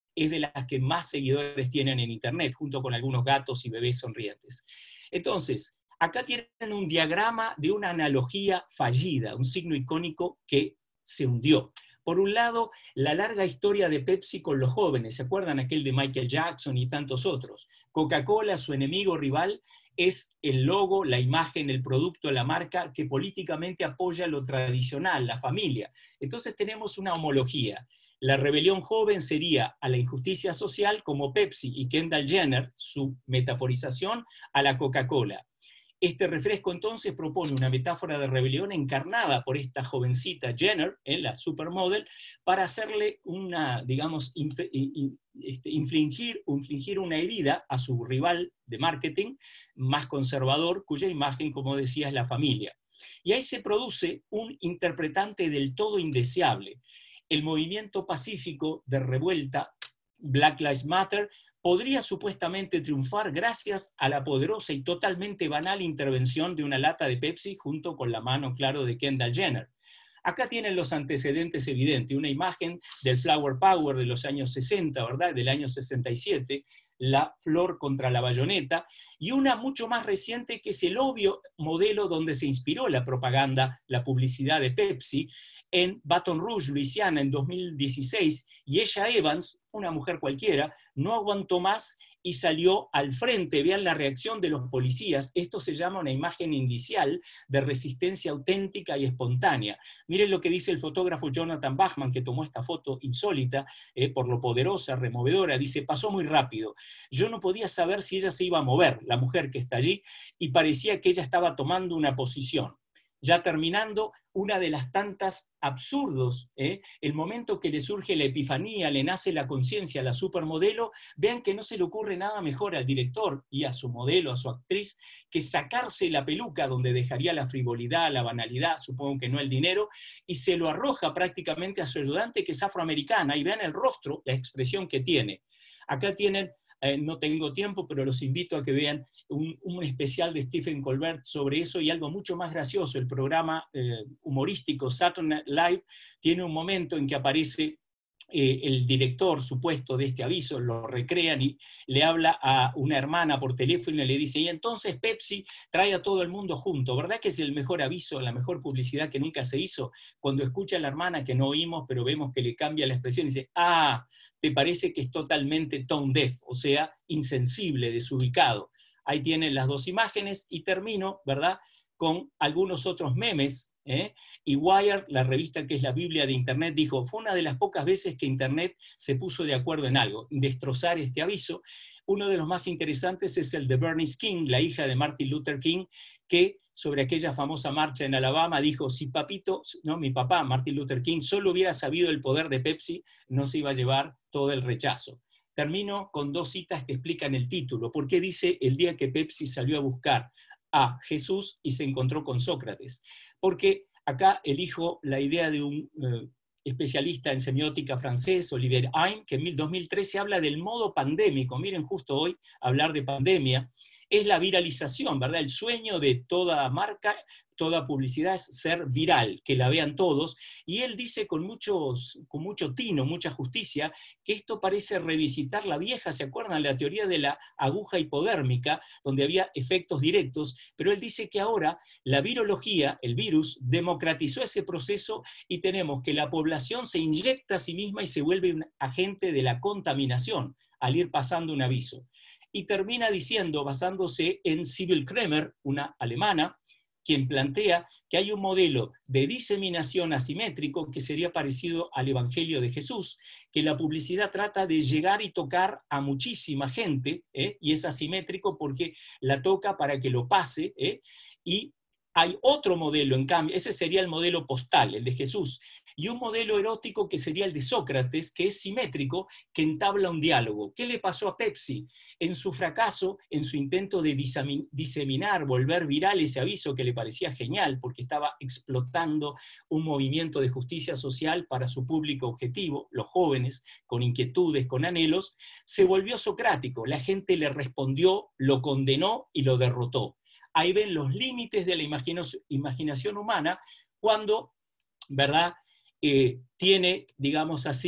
Speaker 4: es de las que más seguidores tienen en Internet, junto con algunos gatos y bebés sonrientes. Entonces, acá tienen un diagrama de una analogía fallida, un signo icónico que se hundió. Por un lado, la larga historia de Pepsi con los jóvenes, ¿se acuerdan aquel de Michael Jackson y tantos otros? Coca-Cola, su enemigo rival, es el logo, la imagen, el producto, la marca que políticamente apoya lo tradicional, la familia. Entonces tenemos una homología. La rebelión joven sería a la injusticia social como Pepsi y Kendall Jenner, su metaforización, a la Coca-Cola. Este refresco entonces propone una metáfora de rebelión encarnada por esta jovencita Jenner, eh, la supermodel, para hacerle una, digamos, inf este, infligir, infligir una herida a su rival de marketing más conservador, cuya imagen, como decía, es la familia. Y ahí se produce un interpretante del todo indeseable. El movimiento pacífico de revuelta, Black Lives Matter, podría supuestamente triunfar gracias a la poderosa y totalmente banal intervención de una lata de Pepsi junto con la mano, claro, de Kendall Jenner. Acá tienen los antecedentes evidentes, una imagen del Flower Power de los años sesenta, ¿verdad? Del año sesenta y siete, la flor contra la bayoneta, y una mucho más reciente que es el obvio modelo donde se inspiró la propaganda, la publicidad de Pepsi, en Baton Rouge, Luisiana, en dos mil dieciséis, y ella, Evans, una mujer cualquiera, no aguantó más y salió al frente. Vean la reacción de los policías. Esto se llama una imagen indicial de resistencia auténtica y espontánea. Miren lo que dice el fotógrafo Jonathan Bachman, que tomó esta foto insólita, eh, por lo poderosa, removedora. Dice, pasó muy rápido. Yo no podía saber si ella se iba a mover, la mujer que está allí, y parecía que ella estaba tomando una posición. Ya terminando, una de las tantas absurdos, ¿eh? el momento que le surge la epifanía, le nace la conciencia a la supermodelo, vean que no se le ocurre nada mejor al director y a su modelo, a su actriz, que sacarse la peluca donde dejaría la frivolidad, la banalidad, supongo que no el dinero, y se lo arroja prácticamente a su ayudante, que es afroamericana, y vean el rostro, la expresión que tiene. Acá tienen... Eh, no tengo tiempo, pero los invito a que vean un, un especial de Stephen Colbert sobre eso y algo mucho más gracioso. El programa eh, humorístico Saturday Night Live tiene un momento en que aparece eh, el director supuesto de este aviso, lo recrean y le habla a una hermana por teléfono y le dice, y entonces Pepsi trae a todo el mundo junto, ¿verdad que es el mejor aviso, la mejor publicidad que nunca se hizo? Cuando escucha a la hermana, que no oímos, pero vemos que le cambia la expresión, y dice, ah, te parece que es totalmente tone deaf, o sea, insensible, desubicado. Ahí tienen las dos imágenes y termino, ¿verdad?, con algunos otros memes, ¿eh? Y Wired, la revista que es la Biblia de Internet, dijo, fue una de las pocas veces que Internet se puso de acuerdo en algo, destrozar este aviso. Uno de los más interesantes es el de Bernice King, la hija de Martin Luther King, que sobre aquella famosa marcha en Alabama dijo, si papito, no, mi papá, Martin Luther King, solo hubiera sabido el poder de Pepsi, no se iba a llevar todo el rechazo. Termino con dos citas que explican el título. ¿Por qué dice el día que Pepsi salió a buscar a Jesús y se encontró con Sócrates? Porque acá elijo la idea de un eh, especialista en semiótica francés, Olivier Hain, que en dos mil trece habla del modo pandémico. Miren, justo hoy hablar de pandemia es la viralización, ¿verdad? El sueño de toda marca, toda publicidad es ser viral, que la vean todos, y él dice con, muchos, con mucho tino, mucha justicia, que esto parece revisitar la vieja, ¿se acuerdan? La teoría de la aguja hipodérmica, donde había efectos directos, pero él dice que ahora la virología, el virus, democratizó ese proceso y tenemos que la población se inyecta a sí misma y se vuelve un agente de la contaminación al ir pasando un aviso. Y termina diciendo, basándose en Sibyl Kremer, una alemana, quien plantea que hay un modelo de diseminación asimétrico que sería parecido al Evangelio de Jesús, que la publicidad trata de llegar y tocar a muchísima gente, ¿eh? y es asimétrico porque la toca para que lo pase, ¿eh? y hay otro modelo, en cambio, ese sería el modelo postal, el de Jesús, y un modelo erótico que sería el de Sócrates, que es simétrico, que entabla un diálogo. ¿Qué le pasó a Pepsi? En su fracaso, en su intento de diseminar, volver viral ese aviso que le parecía genial, porque estaba explotando un movimiento de justicia social para su público objetivo, los jóvenes, con inquietudes, con anhelos, se volvió socrático. La gente le respondió, lo condenó y lo derrotó. Ahí ven los límites de la imaginación humana cuando, ¿verdad?, eh, tiene, digamos así,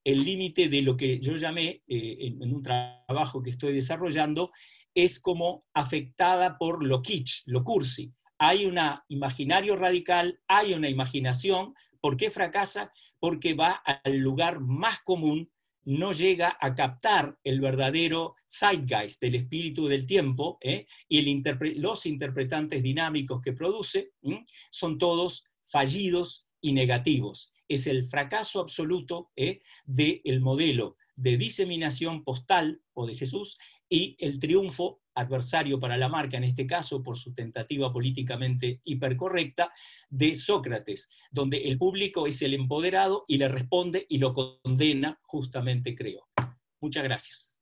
Speaker 4: el límite de lo que yo llamé, eh, en, en un trabajo que estoy desarrollando, es como afectada por lo kitsch, lo cursi. Hay un imaginario radical, hay una imaginación. ¿Por qué fracasa? Porque va al lugar más común, no llega a captar el verdadero zeitgeist del espíritu del tiempo, ¿eh? y el interpre los interpretantes dinámicos que produce ¿eh? son todos fallidos y negativos. Es el fracaso absoluto ¿eh? del modelo de diseminación postal o de Jesús, y el triunfo adversario para la marca, en este caso por su tentativa políticamente hipercorrecta, de Sócrates, donde el público es el empoderado y le responde y lo condena, justamente creo. Muchas gracias.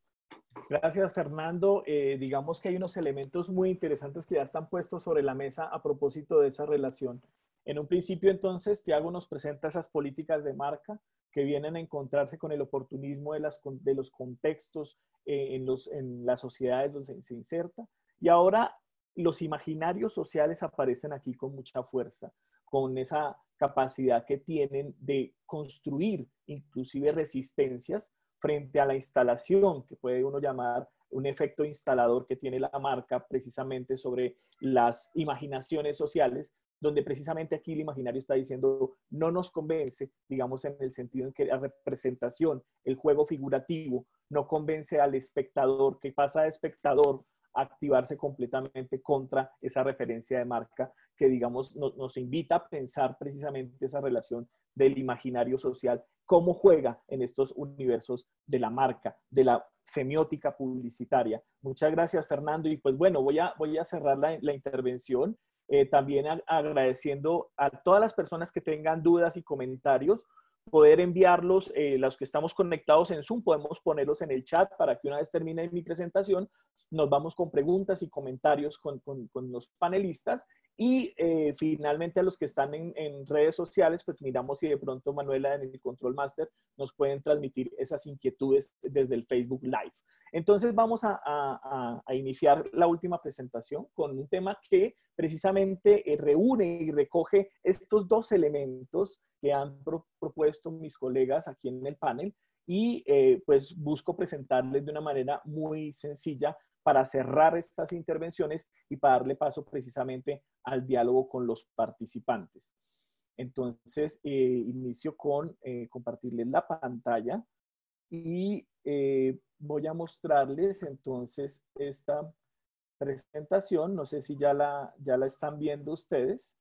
Speaker 1: Gracias, Fernando. Eh, digamos que hay unos elementos muy interesantes que ya están puestos sobre la mesa a propósito de esa relación. En un principio, entonces, Tiago nos presenta esas políticas de marca que vienen a encontrarse con el oportunismo de, las, de los contextos eh, en, los, en las sociedades donde se inserta. Y ahora los imaginarios sociales aparecen aquí con mucha fuerza, con esa capacidad que tienen de construir inclusive resistencias frente a la instalación, que puede uno llamar un efecto instalador que tiene la marca precisamente sobre las imaginaciones sociales, donde precisamente aquí el imaginario está diciendo no nos convence, digamos en el sentido en que la representación, el juego figurativo, no convence al espectador, que pasa de espectador a activarse completamente contra esa referencia de marca que, digamos, no, nos invita a pensar precisamente esa relación del imaginario social, cómo juega en estos universos de la marca, de la semiótica publicitaria. Muchas gracias, Fernando. Y pues bueno, voy a, voy a cerrar la, la intervención. Eh, también a, agradeciendo a todas las personas que tengan dudas y comentarios, poder enviarlos, eh, los que estamos conectados en Zoom, podemos ponerlos en el chat para que una vez termine mi presentación, nos vamos con preguntas y comentarios con, con, con los panelistas. Y eh, finalmente a los que están en, en redes sociales, pues miramos si de pronto Manuela en el Control Master nos pueden transmitir esas inquietudes desde el Facebook Live. Entonces vamos a, a, a iniciar la última presentación con un tema que precisamente eh, reúne y recoge estos dos elementos que han pro, propuesto mis colegas aquí en el panel, y eh, pues busco presentarles de una manera muy sencilla para cerrar estas intervenciones y para darle paso precisamente al diálogo con los participantes. Entonces, eh, inicio con eh, compartirles la pantalla y eh, voy a mostrarles entonces esta presentación. No sé si ya la, ya la están viendo ustedes.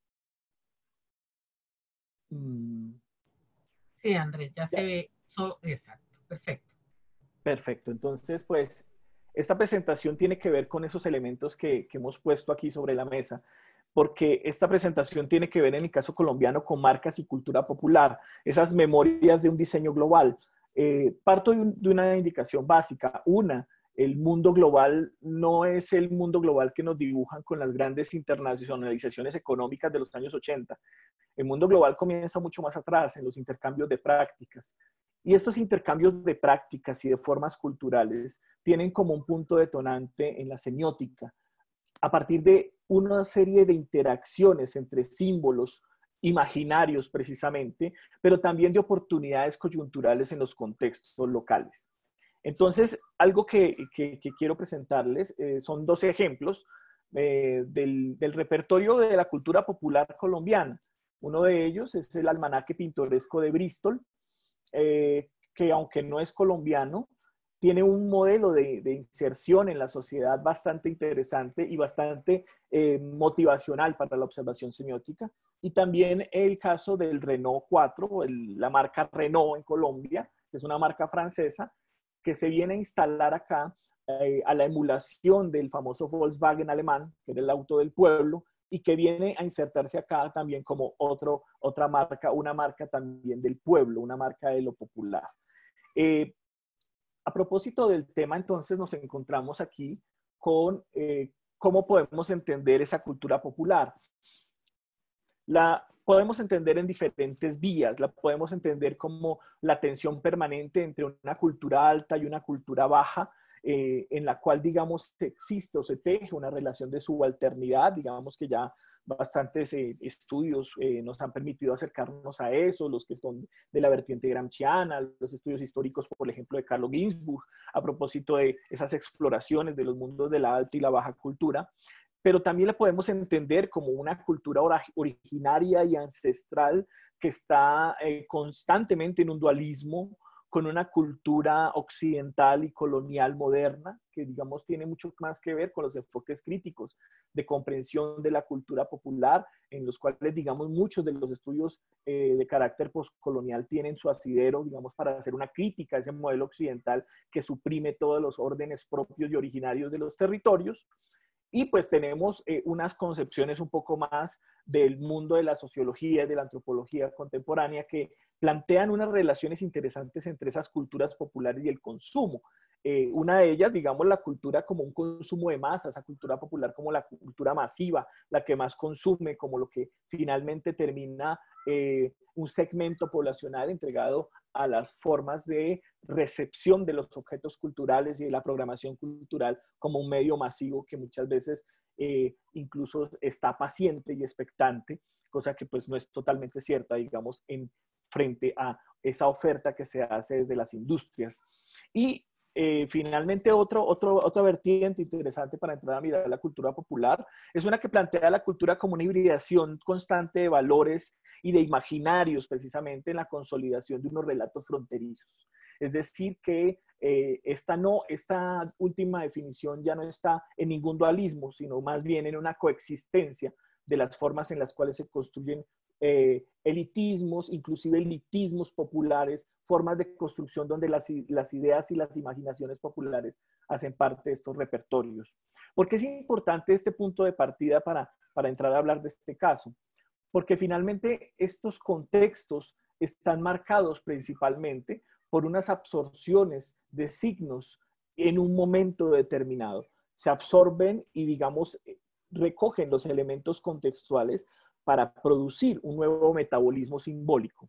Speaker 1: Mm.
Speaker 5: Sí, Andrés, ya, ya se ve. So, exacto, perfecto.
Speaker 1: Perfecto. Entonces, pues, esta presentación tiene que ver con esos elementos que, que hemos puesto aquí sobre la mesa, porque esta presentación tiene que ver en el caso colombiano con marcas y cultura popular, esas memorias de un diseño global. Eh, parto de, un, de una indicación básica. Una, el mundo global no es el mundo global que nos dibujan con las grandes internacionalizaciones económicas de los años ochenta. El mundo global comienza mucho más atrás, en los intercambios de prácticas. Y estos intercambios de prácticas y de formas culturales tienen como un punto detonante en la semiótica, a partir de una serie de interacciones entre símbolos imaginarios precisamente, pero también de oportunidades coyunturales en los contextos locales. Entonces, algo que, que, que quiero presentarles eh, son dos ejemplos eh, del, del repertorio de la cultura popular colombiana. Uno de ellos es el Almanaque Pintoresco de Bristol, eh, que aunque no es colombiano, tiene un modelo de, de inserción en la sociedad bastante interesante y bastante eh, motivacional para la observación semiótica. Y también el caso del Renault cuatro, el, la marca Renault en Colombia, que es una marca francesa, que se viene a instalar acá eh, a la emulación del famoso Volkswagen alemán, que era el auto del pueblo, y que viene a insertarse acá también como otro, otra marca, una marca también del pueblo, una marca de lo popular. Eh, a propósito del tema, entonces, nos encontramos aquí con eh, cómo podemos entender esa cultura popular. La podemos entender en diferentes vías, la podemos entender como la tensión permanente entre una cultura alta y una cultura baja, eh, en la cual, digamos, existe o se teje una relación de subalternidad, digamos que ya bastantes eh, estudios eh, nos han permitido acercarnos a eso, los que son de la vertiente gramsciana, los estudios históricos, por ejemplo, de Carlo Ginzburg, a propósito de esas exploraciones de los mundos de la alta y la baja cultura, pero también la podemos entender como una cultura originaria y ancestral que está eh, constantemente en un dualismo con una cultura occidental y colonial moderna, que digamos tiene mucho más que ver con los enfoques críticos de comprensión de la cultura popular, en los cuales digamos muchos de los estudios eh, de carácter postcolonial tienen su asidero, digamos, para hacer una crítica a ese modelo occidental que suprime todos los órdenes propios y originarios de los territorios. Y pues tenemos eh, unas concepciones un poco más del mundo de la sociología y de la antropología contemporánea que plantean unas relaciones interesantes entre esas culturas populares y el consumo. Eh, una de ellas, digamos, la cultura como un consumo de masa, esa cultura popular como la cultura masiva, la que más consume, como lo que finalmente termina eh, un segmento poblacional entregado a las formas de recepción de los objetos culturales y de la programación cultural como un medio masivo que muchas veces eh, incluso está paciente y expectante, cosa que pues no es totalmente cierta, digamos, en frente a esa oferta que se hace desde las industrias. Y eh, finalmente otro, otro, otra vertiente interesante para entrar a mirar la cultura popular es una que plantea la cultura como una hibridación constante de valores y de imaginarios, precisamente en la consolidación de unos relatos fronterizos. Es decir, que eh, esta, no, esta última definición ya no está en ningún dualismo, sino más bien en una coexistencia de las formas en las cuales se construyen eh, elitismos, inclusive elitismos populares, formas de construcción donde las, las ideas y las imaginaciones populares hacen parte de estos repertorios. ¿Por qué es importante este punto de partida para, para entrar a hablar de este caso? Porque finalmente estos contextos están marcados principalmente por unas absorciones de signos en un momento determinado. Se absorben y, digamos, recogen los elementos contextuales para producir un nuevo metabolismo simbólico.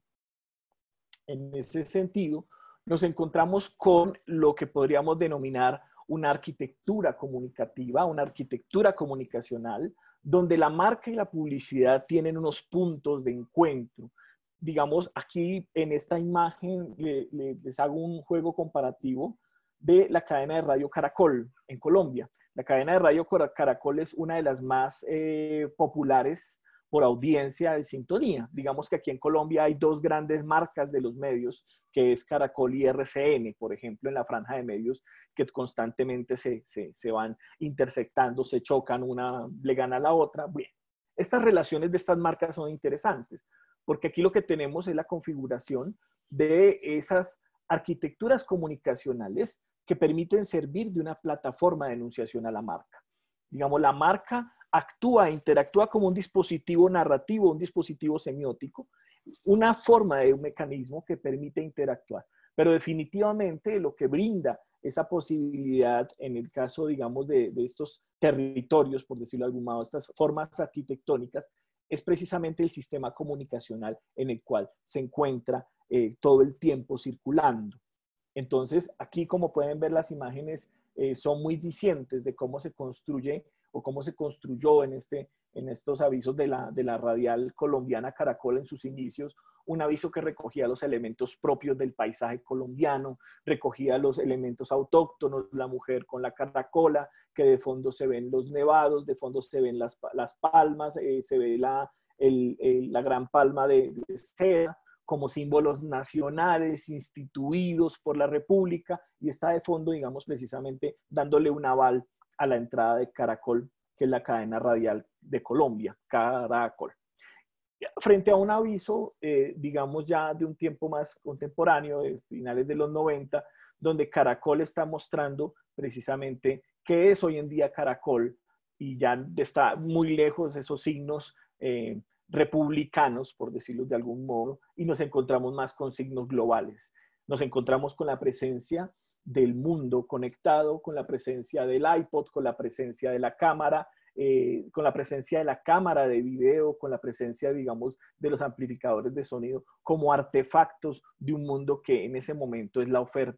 Speaker 1: En ese sentido, nos encontramos con lo que podríamos denominar una arquitectura comunicativa, una arquitectura comunicacional, donde la marca y la publicidad tienen unos puntos de encuentro. Digamos, aquí en esta imagen le, le, les hago un juego comparativo de la cadena de radio Caracol en Colombia. La cadena de radio Caracol es una de las más eh, populares por audiencia de sintonía. Digamos que aquí en Colombia hay dos grandes marcas de los medios, que es Caracol y R C N, por ejemplo, en la franja de medios, que constantemente se, se, se van intersectando, se chocan, una le gana a la otra. Bien, estas relaciones de estas marcas son interesantes, porque aquí lo que tenemos es la configuración de esas arquitecturas comunicacionales que permiten servir de una plataforma de enunciación a la marca. Digamos, la marca actúa, interactúa como un dispositivo narrativo, un dispositivo semiótico, una forma de un mecanismo que permite interactuar. Pero definitivamente lo que brinda esa posibilidad en el caso, digamos, de, de estos territorios, por decirlo de algún modo, estas formas arquitectónicas, es precisamente el sistema comunicacional en el cual se encuentra eh, todo el tiempo circulando. Entonces, aquí, como pueden ver, las imágenes eh, son muy dicientes de cómo se construye o cómo se construyó en, este, en estos avisos de la, de la radial colombiana Caracol en sus inicios, un aviso que recogía los elementos propios del paisaje colombiano, recogía los elementos autóctonos, la mujer con la caracola, que de fondo se ven los nevados, de fondo se ven las, las palmas, eh, se ve la, el, el, la gran palma de, de seda, como símbolos nacionales instituidos por la República, y está de fondo, digamos, precisamente dándole un aval a la entrada de Caracol, que es la cadena radial de Colombia, Caracol. Frente a un aviso, eh, digamos ya de un tiempo más contemporáneo, de finales de los noventa, donde Caracol está mostrando precisamente qué es hoy en día Caracol, y ya está muy lejos esos signos eh, republicanos, por decirlo de algún modo, y nos encontramos más con signos globales. Nos encontramos con la presencia del mundo conectado, con la presencia del iPod, con la presencia de la cámara, eh, con la presencia de la cámara de video, con la presencia, digamos, de los amplificadores de sonido, como artefactos de un mundo que en ese momento es la oferta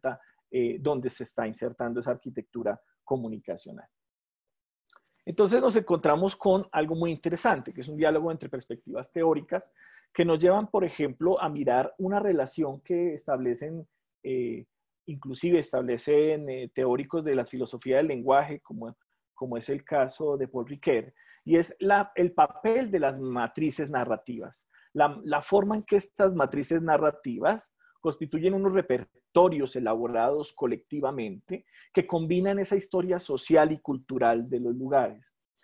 Speaker 1: eh, donde se está insertando esa arquitectura comunicacional. Entonces nos encontramos con algo muy interesante, que es un diálogo entre perspectivas teóricas que nos llevan, por ejemplo, a mirar una relación que establecen, eh, inclusive establecen eh, teóricos de la filosofía del lenguaje, como, como es el caso de Paul Ricoeur, y es la, el papel de las matrices narrativas, la, la forma en que estas matrices narrativas constituyen unos repertorios elaborados colectivamente que combinan esa historia social y cultural de los lugares.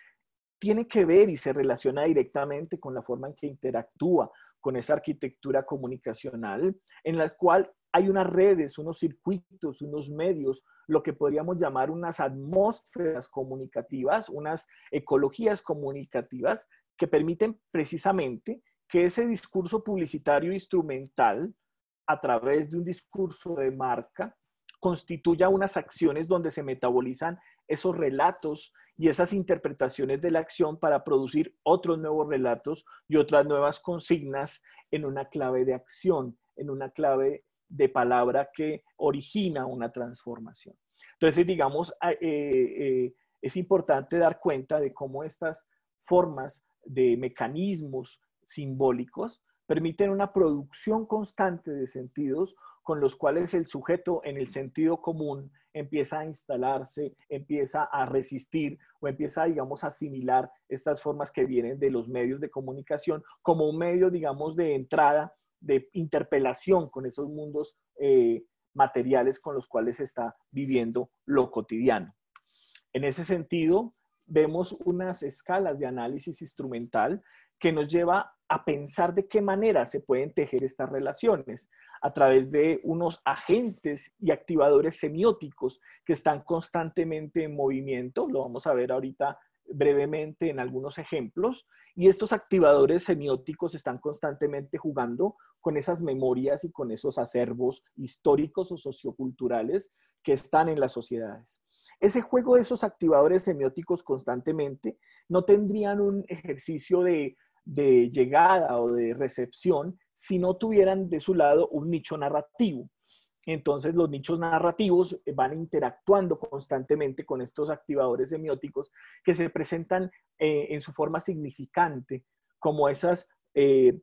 Speaker 1: Tiene que ver y se relaciona directamente con la forma en que interactúa con esa arquitectura comunicacional, en la cual hay unas redes, unos circuitos, unos medios, lo que podríamos llamar unas atmósferas comunicativas, unas ecologías comunicativas que permiten precisamente que ese discurso publicitario instrumental, a través de un discurso de marca, constituya unas acciones donde se metabolizan esos relatos y esas interpretaciones de la acción para producir otros nuevos relatos y otras nuevas consignas en una clave de acción, en una clave de palabra que origina una transformación. Entonces, digamos, eh, eh, es importante dar cuenta de cómo estas formas de mecanismos simbólicos permiten una producción constante de sentidos con los cuales el sujeto en el sentido común empieza a instalarse, empieza a resistir o empieza, digamos, a asimilar estas formas que vienen de los medios de comunicación como un medio, digamos, de entrada, de interpelación con esos mundos eh, materiales con los cuales se está viviendo lo cotidiano. En ese sentido, vemos unas escalas de análisis instrumental que nos lleva a pensar de qué manera se pueden tejer estas relaciones a través de unos agentes y activadores semióticos que están constantemente en movimiento. Lo vamos a ver ahorita brevemente en algunos ejemplos. Y estos activadores semióticos están constantemente jugando con esas memorias y con esos acervos históricos o socioculturales que están en las sociedades. Ese juego de esos activadores semióticos constantemente no tendrían un ejercicio de de llegada o de recepción si no tuvieran de su lado un nicho narrativo. Entonces los nichos narrativos van interactuando constantemente con estos activadores semióticos que se presentan eh, en su forma significante como esos eh,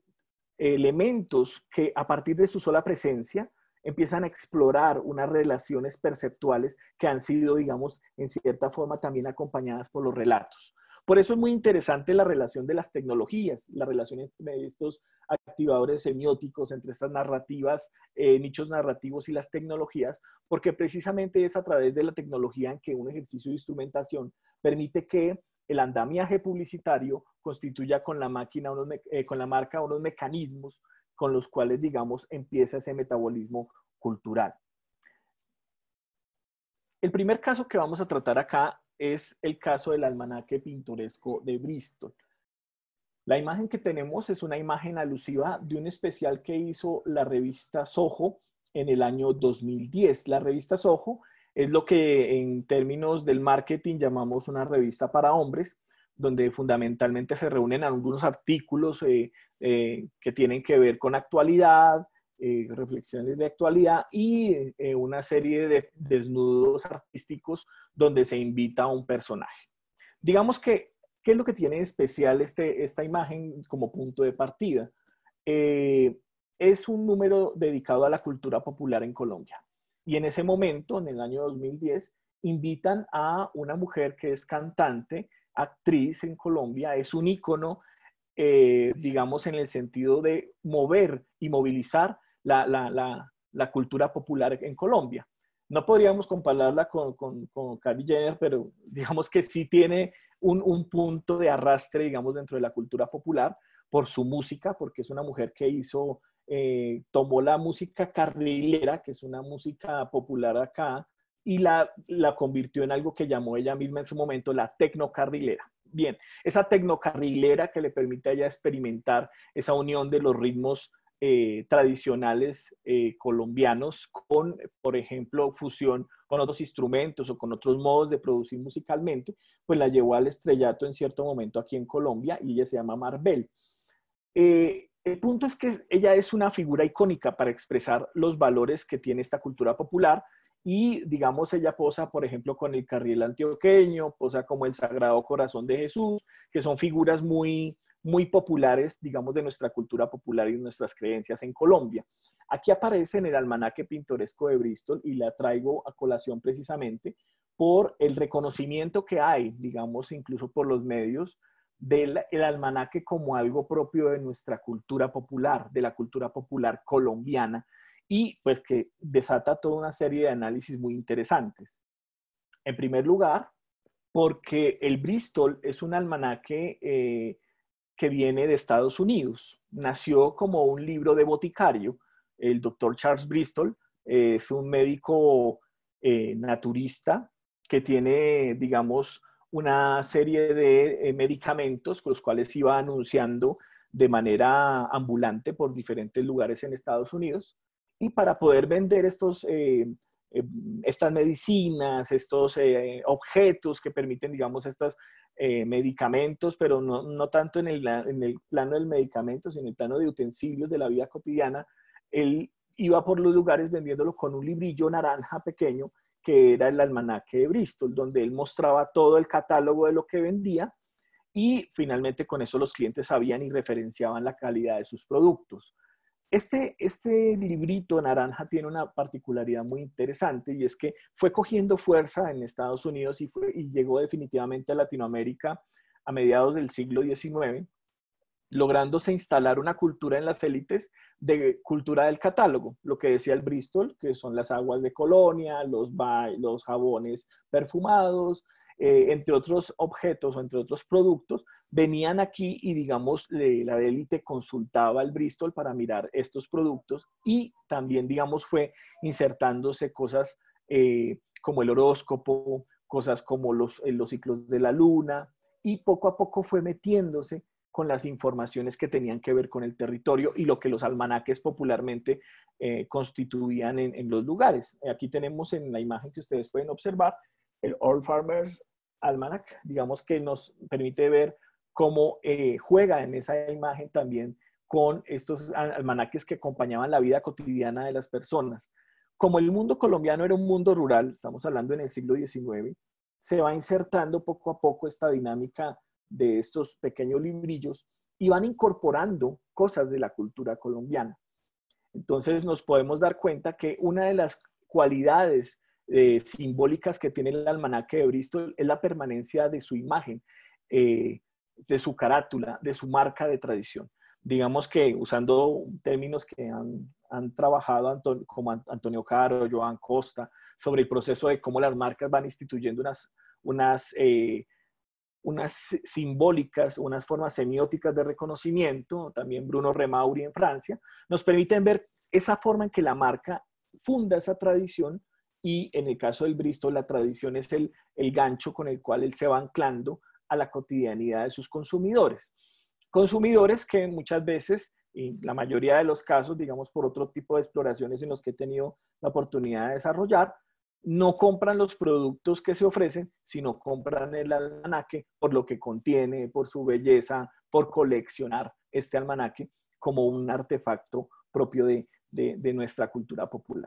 Speaker 1: elementos que a partir de su sola presencia empiezan a explorar unas relaciones perceptuales que han sido, digamos, en cierta forma también acompañadas por los relatos. Por eso es muy interesante la relación de las tecnologías, la relación entre estos activadores semióticos, entre estas narrativas, eh, nichos narrativos y las tecnologías, porque precisamente es a través de la tecnología en que un ejercicio de instrumentación permite que el andamiaje publicitario constituya con la máquina, unos, eh, con la marca, unos mecanismos con los cuales, digamos, empieza ese metabolismo cultural. El primer caso que vamos a tratar acá es el caso del almanaque pintoresco de Bristol. La imagen que tenemos es una imagen alusiva de un especial que hizo la revista Soho en el año dos mil diez. La revista Soho es lo que en términos del marketing llamamos una revista para hombres, donde fundamentalmente se reúnen algunos artículos eh, eh, que tienen que ver con actualidad, eh, reflexiones de actualidad y eh, una serie de desnudos artísticos donde se invita a un personaje. Digamos que, ¿qué es lo que tiene de especial este, esta imagen como punto de partida? Eh, es un número dedicado a la cultura popular en Colombia. Y en ese momento, en el año dos mil diez, invitan a una mujer que es cantante, actriz en Colombia, es un ícono, eh, digamos, en el sentido de mover y movilizar la, la, la, la cultura popular en Colombia. No podríamos compararla con, con, con Kylie Jenner, pero digamos que sí tiene un, un punto de arrastre, digamos, dentro de la cultura popular por su música, porque es una mujer que hizo, eh, tomó la música carrilera, que es una música popular acá, y la, la convirtió en algo que llamó ella misma en su momento la tecnocarrilera. Bien, esa tecnocarrilera que le permite a ella experimentar esa unión de los ritmos eh, tradicionales eh, colombianos con, por ejemplo, fusión con otros instrumentos o con otros modos de producir musicalmente, pues la llevó al estrellato en cierto momento aquí en Colombia y ella se llama Marvel. Eh, el punto es que ella es una figura icónica para expresar los valores que tiene esta cultura popular y, digamos, ella posa, por ejemplo, con el carriel antioqueño, posa como el Sagrado Corazón de Jesús, que son figuras muy, muy populares, digamos, de nuestra cultura popular y de nuestras creencias en Colombia. Aquí aparece en el Almanaque Pintoresco de Bristol y la traigo a colación precisamente por el reconocimiento que hay, digamos, incluso por los medios, del el almanaque como algo propio de nuestra cultura popular, de la cultura popular colombiana, y pues que desata toda una serie de análisis muy interesantes. En primer lugar, porque el Bristol es un almanaque eh, que viene de Estados Unidos. Nació como un libro de boticario. El doctor Charles Bristol eh, es un médico eh, naturista que tiene, digamos, una serie de eh, medicamentos con los cuales iba anunciando de manera ambulante por diferentes lugares en Estados Unidos. Y para poder vender estos, eh, eh, estas medicinas, estos eh, objetos que permiten, digamos, estos eh, medicamentos, pero no, no tanto en el, en el plano del medicamento, sino en el plano de utensilios de la vida cotidiana, él iba por los lugares vendiéndolo con un librillo naranja pequeño que era el almanaque de Bristol, donde él mostraba todo el catálogo de lo que vendía y finalmente con eso los clientes sabían y referenciaban la calidad de sus productos. Este, este librito naranja tiene una particularidad muy interesante y es que fue cogiendo fuerza en Estados Unidos y, fue, y llegó definitivamente a Latinoamérica a mediados del siglo diecinueve, lográndose instalar una cultura en las élites de cultura del catálogo, lo que decía el Bristol, que son las aguas de colonia, los, los jabones perfumados, eh, entre otros objetos o entre otros productos, venían aquí y digamos eh, la élite consultaba al Bristol para mirar estos productos y también digamos fue insertándose cosas eh, como el horóscopo, cosas como los, los ciclos de la luna y poco a poco fue metiéndose con las informaciones que tenían que ver con el territorio y lo que los almanaques popularmente eh, constituían en, en los lugares. Aquí tenemos en la imagen que ustedes pueden observar el Old Farmer's Almanac, digamos que nos permite ver cómo eh, juega en esa imagen también con estos almanaques que acompañaban la vida cotidiana de las personas. Como el mundo colombiano era un mundo rural, estamos hablando en el siglo diecinueve, se va insertando poco a poco esta dinámica de estos pequeños librillos y van incorporando cosas de la cultura colombiana. Entonces nos podemos dar cuenta que una de las cualidades eh, simbólicas que tiene el almanaque de Bristol es la permanencia de su imagen, eh, de su carátula, de su marca de tradición. Digamos que usando términos que han, han trabajado Antonio, como Antonio Caro, Joan Costa, sobre el proceso de cómo las marcas van instituyendo unas, unas eh, unas simbólicas, unas formas semióticas de reconocimiento, también Bruno Remauri en Francia, nos permiten ver esa forma en que la marca funda esa tradición y en el caso del Bristol la tradición es el, el gancho con el cual él se va anclando a la cotidianidad de sus consumidores. Consumidores que muchas veces, y la mayoría de los casos, digamos por otro tipo de exploraciones en los que he tenido la oportunidad de desarrollar, no compran los productos que se ofrecen, sino compran el almanaque por lo que contiene, por su belleza, por coleccionar este almanaque como un artefacto propio de, de, de nuestra cultura popular.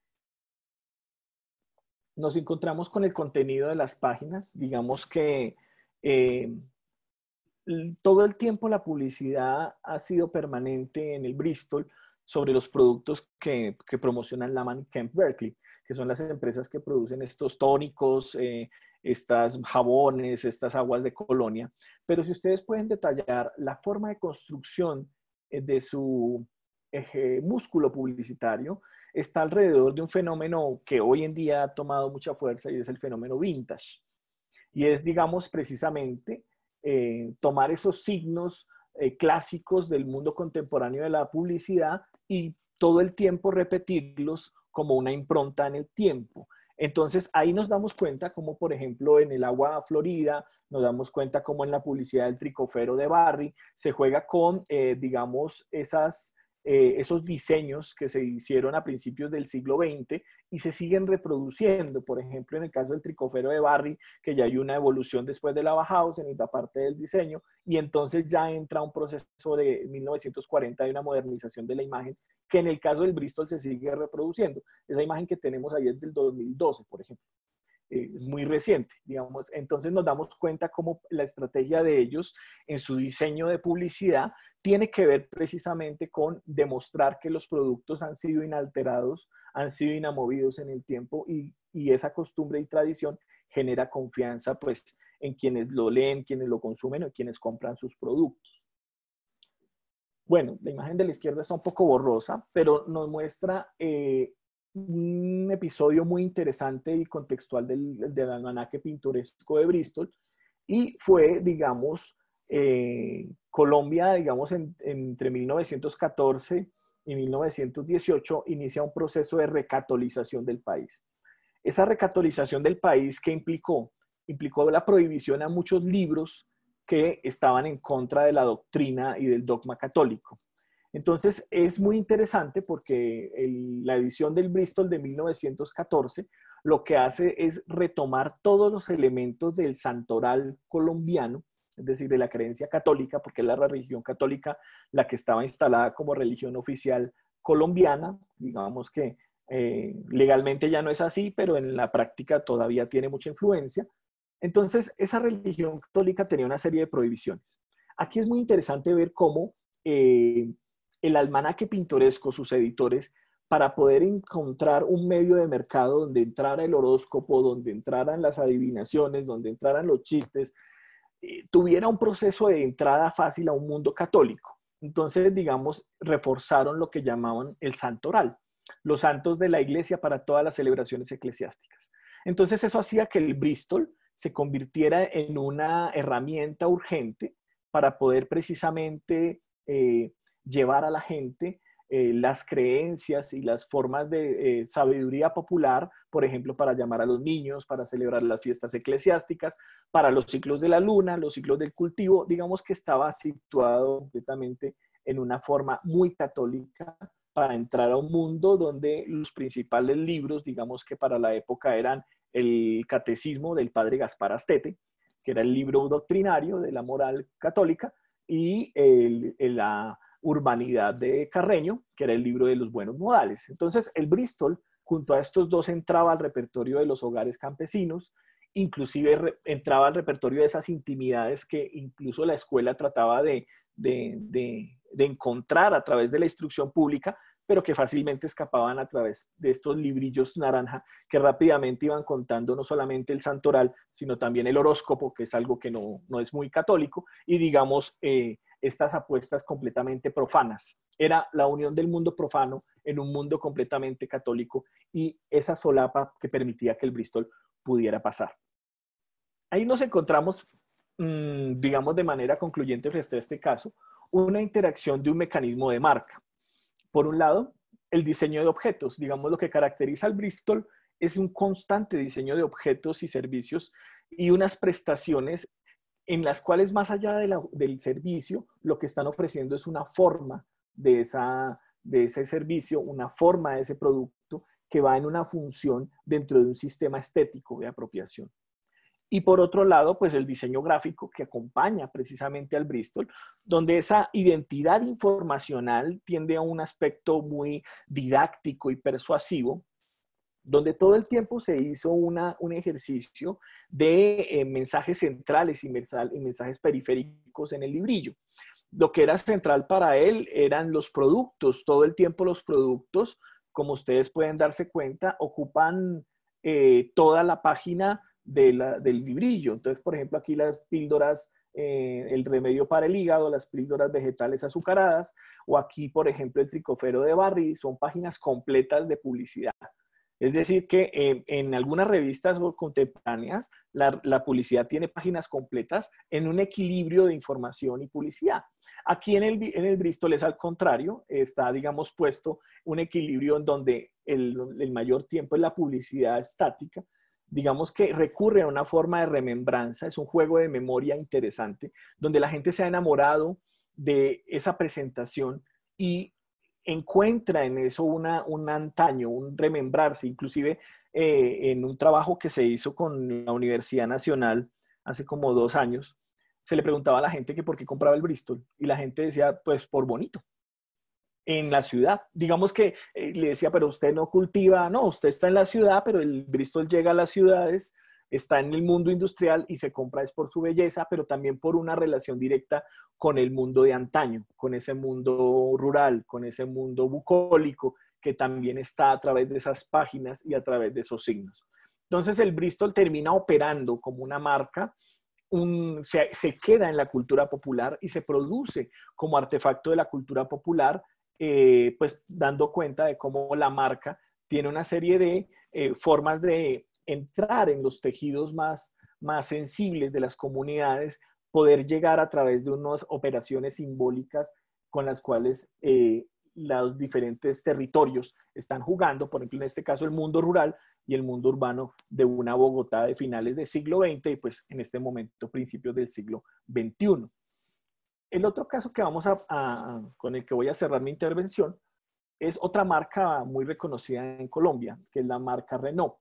Speaker 1: Nos encontramos con el contenido de las páginas. Digamos que eh, todo el tiempo la publicidad ha sido permanente en el Bristol sobre los productos que, que promocionan Lehman y Kemp Berkeley, que son las empresas que producen estos tónicos, eh, estas jabones, estas aguas de colonia. Pero si ustedes pueden detallar la forma de construcción eh, de su eje, músculo publicitario, está alrededor de un fenómeno que hoy en día ha tomado mucha fuerza y es el fenómeno vintage. Y es, digamos, precisamente eh, tomar esos signos eh, clásicos del mundo contemporáneo de la publicidad y todo el tiempo repetirlos como una impronta en el tiempo. Entonces ahí nos damos cuenta como por ejemplo en el agua florida, nos damos cuenta como en la publicidad del tricofero de Barry, se juega con eh, digamos esas, eh, esos diseños que se hicieron a principios del siglo veinte y se siguen reproduciendo. Por ejemplo, en el caso del tricofero de Barry, que ya hay una evolución después de la Bauhaus en la parte del diseño, y entonces ya entra un proceso de mil novecientos cuarenta de una modernización de la imagen, que en el caso del Bristol se sigue reproduciendo. Esa imagen que tenemos ahí es del dos mil doce, por ejemplo. Es muy reciente, digamos. Entonces nos damos cuenta cómo la estrategia de ellos en su diseño de publicidad tiene que ver precisamente con demostrar que los productos han sido inalterados, han sido inamovidos en el tiempo y, y esa costumbre y tradición genera confianza pues en quienes lo leen, quienes lo consumen o quienes compran sus productos. Bueno, la imagen de la izquierda está un poco borrosa, pero nos muestra eh, un episodio muy interesante y contextual del, del almanaque pintoresco de Bristol, y fue, digamos, eh, Colombia, digamos, en, entre mil novecientos catorce y mil novecientos dieciocho, inicia un proceso de recatolización del país. Esa recatolización del país, ¿qué implicó? Implicó la prohibición a muchos libros que estaban en contra de la doctrina y del dogma católico. Entonces, es muy interesante porque el, la edición del Bristol de mil novecientos catorce lo que hace es retomar todos los elementos del santoral colombiano, es decir, de la creencia católica, porque es la religión católica la que estaba instalada como religión oficial colombiana. Digamos que eh, legalmente ya no es así, pero en la práctica todavía tiene mucha influencia. Entonces, esa religión católica tenía una serie de prohibiciones. Aquí es muy interesante ver cómo eh, el almanaque pintoresco, sus editores, para poder encontrar un medio de mercado donde entrara el horóscopo, donde entraran las adivinaciones, donde entraran los chistes, eh, tuviera un proceso de entrada fácil a un mundo católico. Entonces, digamos, reforzaron lo que llamaban el santoral, los santos de la iglesia para todas las celebraciones eclesiásticas. Entonces, eso hacía que el Bristol se convirtiera en una herramienta urgente para poder precisamente eh, llevar a la gente eh, las creencias y las formas de eh, sabiduría popular, por ejemplo, para llamar a los niños, para celebrar las fiestas eclesiásticas, para los ciclos de la luna, los ciclos del cultivo. Digamos que estaba situado completamente en una forma muy católica para entrar a un mundo donde los principales libros, digamos que para la época eran el Catecismo del padre Gaspar Astete, que era el libro doctrinario de la moral católica, y el, el, la Urbanidad de Carreño, que era el libro de los buenos modales. Entonces, el Bristol, junto a estos dos, entraba al repertorio de los hogares campesinos, inclusive re, entraba al repertorio de esas intimidades que incluso la escuela trataba de, de, de, de encontrar a través de la instrucción pública, pero que fácilmente escapaban a través de estos librillos naranja que rápidamente iban contando no solamente el santoral, sino también el horóscopo, que es algo que no, no es muy católico, y digamos, eh, estas apuestas completamente profanas. Era la unión del mundo profano en un mundo completamente católico y esa solapa que permitía que el Bristol pudiera pasar. Ahí nos encontramos, mmm, digamos de manera concluyente frente a este caso, una interacción de un mecanismo de marca. Por un lado, el diseño de objetos. Digamos, lo que caracteriza al Bristol es un constante diseño de objetos y servicios y unas prestaciones en las cuales, más allá de la, del servicio, lo que están ofreciendo es una forma de, esa, de ese servicio, una forma de ese producto que va en una función dentro de un sistema estético de apropiación. Y por otro lado, pues el diseño gráfico que acompaña precisamente al Bristol, donde esa identidad informacional tiende a un aspecto muy didáctico y persuasivo, donde todo el tiempo se hizo una, un ejercicio de eh, mensajes centrales y, mensal, y mensajes periféricos en el librillo. Lo que era central para él eran los productos. Todo el tiempo los productos, como ustedes pueden darse cuenta, ocupan eh, toda la página de la, del librillo. Entonces, por ejemplo, aquí las píldoras, eh, el remedio para el hígado, las píldoras vegetales azucaradas, o aquí, por ejemplo, el tricofero de Barry, son páginas completas de publicidad. Es decir, que eh, en algunas revistas contemporáneas la, la publicidad tiene páginas completas en un equilibrio de información y publicidad. Aquí en el, en el Bristol es al contrario, está, digamos, puesto un equilibrio en donde el, el mayor tiempo es la publicidad estática. Digamos que recurre a una forma de remembranza, es un juego de memoria interesante, donde la gente se ha enamorado de esa presentación y encuentra en eso una, un antaño, un remembrarse, inclusive eh, en un trabajo que se hizo con la Universidad Nacional hace como dos años, se le preguntaba a la gente que por qué compraba el Bristol, y la gente decía, pues por bonito, en la ciudad. Digamos que eh, le decía, pero usted no cultiva, no, usted está en la ciudad, pero el Bristol llega a las ciudades, está en el mundo industrial y se compra es por su belleza, pero también por una relación directa con el mundo de antaño, con ese mundo rural, con ese mundo bucólico que también está a través de esas páginas y a través de esos signos. Entonces el Bristol termina operando como una marca, un, se, se queda en la cultura popular y se produce como artefacto de la cultura popular, eh, pues dando cuenta de cómo la marca tiene una serie de eh, formas de entrar en los tejidos más, más sensibles de las comunidades, poder llegar a través de unas operaciones simbólicas con las cuales eh, los diferentes territorios están jugando, por ejemplo, en este caso el mundo rural y el mundo urbano de una Bogotá de finales del siglo veinte y pues en este momento principios del siglo veintiuno. El otro caso que vamos a, a, con el que voy a cerrar mi intervención es otra marca muy reconocida en Colombia, que es la marca Renault.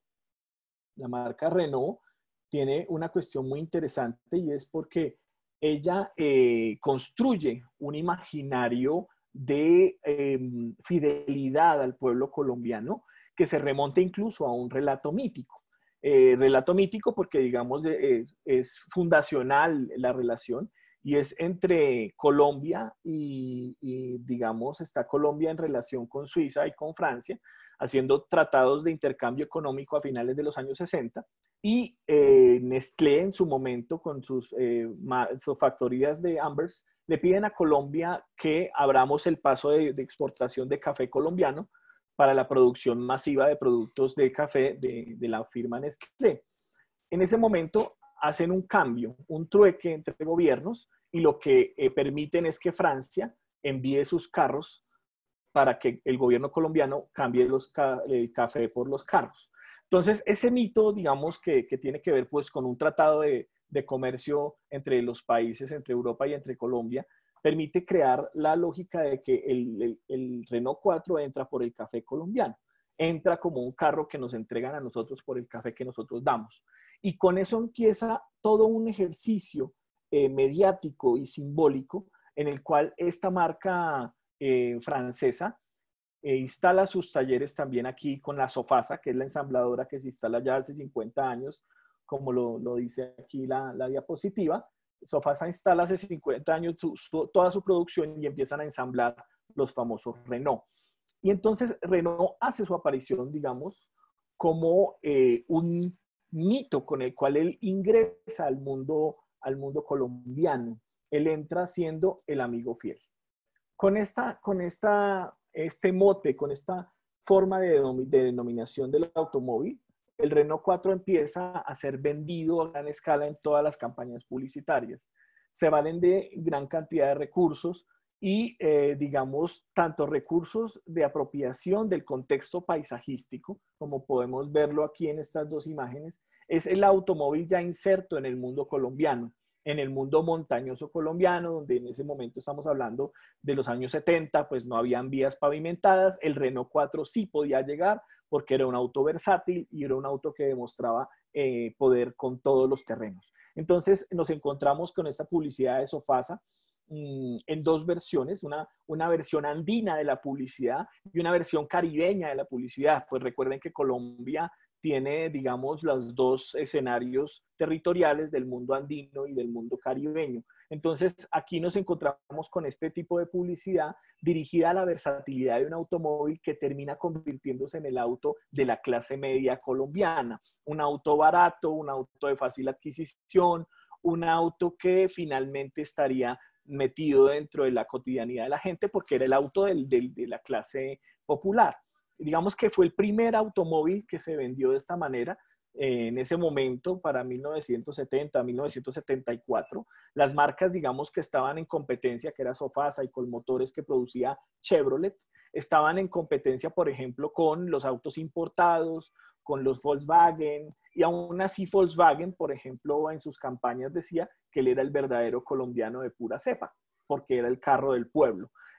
Speaker 1: La marca Renault tiene una cuestión muy interesante y es porque ella eh, construye un imaginario de eh, fidelidad al pueblo colombiano que se remonta incluso a un relato mítico. Eh, relato mítico porque, digamos, es, es fundacional la relación y es entre Colombia y, y, digamos, está Colombia en relación con Suiza y con Francia, haciendo tratados de intercambio económico a finales de los años sesenta, y eh, Nestlé en su momento con sus, eh, sus factorías de Ambers le piden a Colombia que abramos el paso de, de exportación de café colombiano para la producción masiva de productos de café de, de la firma Nestlé. En ese momento hacen un cambio, un trueque entre gobiernos, y lo que eh, permiten es que Francia envíe sus carros para que el gobierno colombiano cambie los ca el café por los carros. Entonces, ese mito, digamos, que, que tiene que ver pues con un tratado de, de comercio entre los países, entre Europa y entre Colombia, permite crear la lógica de que el, el, el Renault cuatro entra por el café colombiano, entra como un carro que nos entregan a nosotros por el café que nosotros damos. Y con eso empieza todo un ejercicio eh, mediático y simbólico en el cual esta marca eh, francesa eh, instala sus talleres también aquí con la Sofasa, que es la ensambladora que se instala ya hace cincuenta años, como lo, lo dice aquí la, la diapositiva. Sofasa instala hace cincuenta años su, su, toda su producción y empiezan a ensamblar los famosos Renault. Y entonces Renault hace su aparición, digamos, como eh, un mito con el cual él ingresa al mundo, al mundo colombiano. Él entra siendo el amigo fiel. Con, esta, con esta, este mote, con esta forma de, de denominación del automóvil, el Renault cuatro empieza a ser vendido a gran escala en todas las campañas publicitarias. Se valen de gran cantidad de recursos y, eh, digamos, tanto recursos de apropiación del contexto paisajístico, como podemos verlo aquí en estas dos imágenes, es el automóvil ya inserto en el mundo colombiano, en el mundo montañoso colombiano, donde en ese momento estamos hablando de los años setenta, pues no habían vías pavimentadas. El Renault cuatro sí podía llegar porque era un auto versátil y era un auto que demostraba eh, poder con todos los terrenos. Entonces nos encontramos con esta publicidad de Sofasa mmm, en dos versiones, una, una versión andina de la publicidad y una versión caribeña de la publicidad. Pues recuerden que Colombia tiene, digamos, los dos escenarios territoriales del mundo andino y del mundo caribeño. Entonces, aquí nos encontramos con este tipo de publicidad dirigida a la versatilidad de un automóvil que termina convirtiéndose en el auto de la clase media colombiana. Un auto barato, un auto de fácil adquisición, un auto que finalmente estaría metido dentro de la cotidianidad de la gente porque era el auto del, del, de la clase popular. Digamos que fue el primer automóvil que se vendió de esta manera eh, en ese momento para mil novecientos setenta, mil novecientos setenta y cuatro. Las marcas, digamos, que estaban en competencia, que era Sofasa y Colmotores que producía Chevrolet, estaban en competencia, por ejemplo, con los autos importados, con los Volkswagen, y aún así Volkswagen, por ejemplo, en sus campañas decía que él era el verdadero colombiano de pura cepa, porque era el carro del pueblo.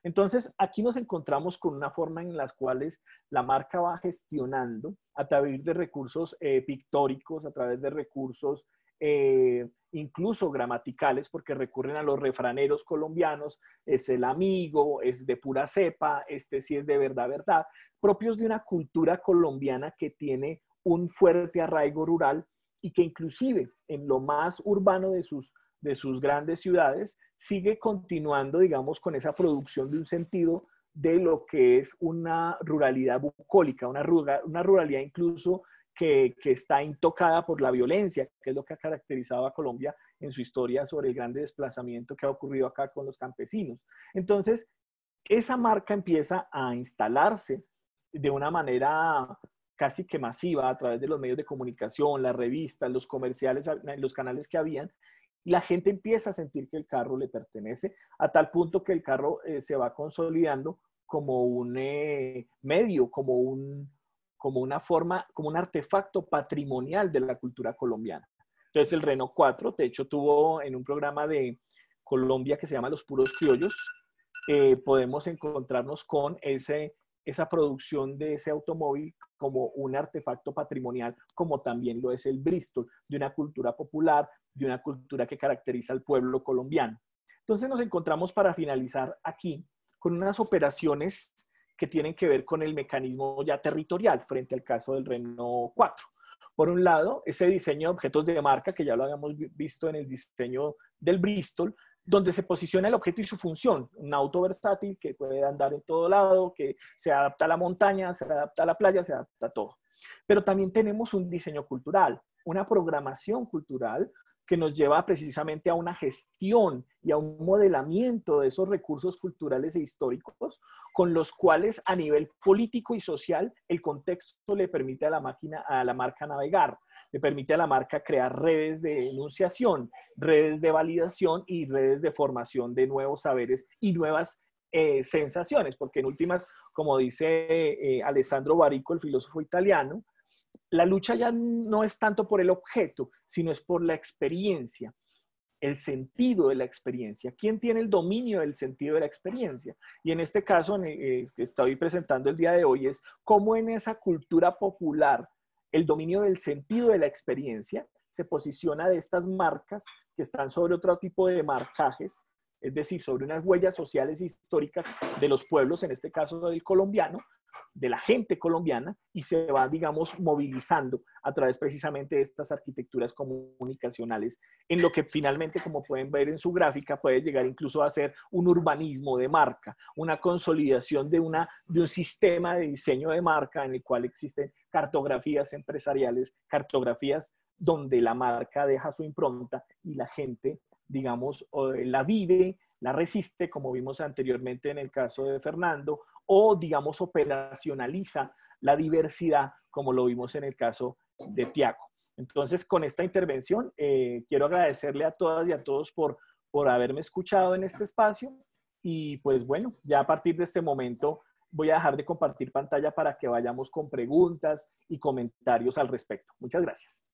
Speaker 1: Entonces, aquí nos encontramos con una forma en la cual la marca va gestionando a través de recursos eh, pictóricos, a través de recursos eh, incluso gramaticales, porque recurren a los refraneros colombianos, es el amigo, es de pura cepa, este sí es de verdad, verdad, propios de una cultura colombiana que tiene un fuerte arraigo rural y que inclusive en lo más urbano de sus, de sus grandes ciudades sigue continuando, digamos, con esa producción de un sentido de lo que es una ruralidad bucólica, una, una ruralidad incluso que, que está intocada por la violencia, que es lo que ha caracterizado a Colombia en su historia sobre el gran desplazamiento que ha ocurrido acá con los campesinos. Entonces, esa marca empieza a instalarse de una manera casi que masiva a través de los medios de comunicación, las revistas, los comerciales, los canales que habían, y la gente empieza a sentir que el carro le pertenece, a tal punto que el carro eh, se va consolidando como un eh, medio, como, un, como una forma, como un artefacto patrimonial de la cultura colombiana. Entonces el Renault cuatro, de hecho, tuvo en un programa de Colombia que se llama Los Puros Criollos, eh, podemos encontrarnos con ese, esa producción de ese automóvil como un artefacto patrimonial, como también lo es el Bristol, de una cultura popular, de una cultura que caracteriza al pueblo colombiano. Entonces nos encontramos para finalizar aquí con unas operaciones que tienen que ver con el mecanismo ya territorial frente al caso del Renault cuatro. Por un lado, ese diseño de objetos de marca, que ya lo habíamos visto en el diseño del Bristol, donde se posiciona el objeto y su función. Un auto versátil que puede andar en todo lado, que se adapta a la montaña, se adapta a la playa, se adapta a todo. Pero también tenemos un diseño cultural, una programación cultural que nos lleva precisamente a una gestión y a un modelamiento de esos recursos culturales e históricos con los cuales a nivel político y social el contexto le permite a la máquina, a la marca navegar, le permite a la marca crear redes de enunciación, redes de validación y redes de formación de nuevos saberes y nuevas eh, sensaciones, porque en últimas, como dice eh, Alessandro Barico, el filósofo italiano, la lucha ya no es tanto por el objeto, sino es por la experiencia, el sentido de la experiencia. ¿Quién tiene el dominio del sentido de la experiencia? Y en este caso eh, que estoy presentando el día de hoy es cómo en esa cultura popular el dominio del sentido de la experiencia se posiciona de estas marcas que están sobre otro tipo de marcajes, es decir, sobre unas huellas sociales e históricas de los pueblos, en este caso del colombiano, de la gente colombiana, y se va, digamos, movilizando a través precisamente de estas arquitecturas comunicacionales, en lo que finalmente, como pueden ver en su gráfica, puede llegar incluso a ser un urbanismo de marca, una consolidación de, una, de un sistema de diseño de marca en el cual existen cartografías empresariales, cartografías donde la marca deja su impronta y la gente, digamos, la vive, la resiste, como vimos anteriormente en el caso de Fernando, o, digamos, operacionaliza la diversidad, como lo vimos en el caso de Tiago. Entonces, con esta intervención, eh, quiero agradecerle a todas y a todos por, por haberme escuchado en este espacio. Y pues bueno, ya a partir de este momento voy a dejar de compartir pantalla para que vayamos con preguntas y comentarios al respecto. Muchas gracias.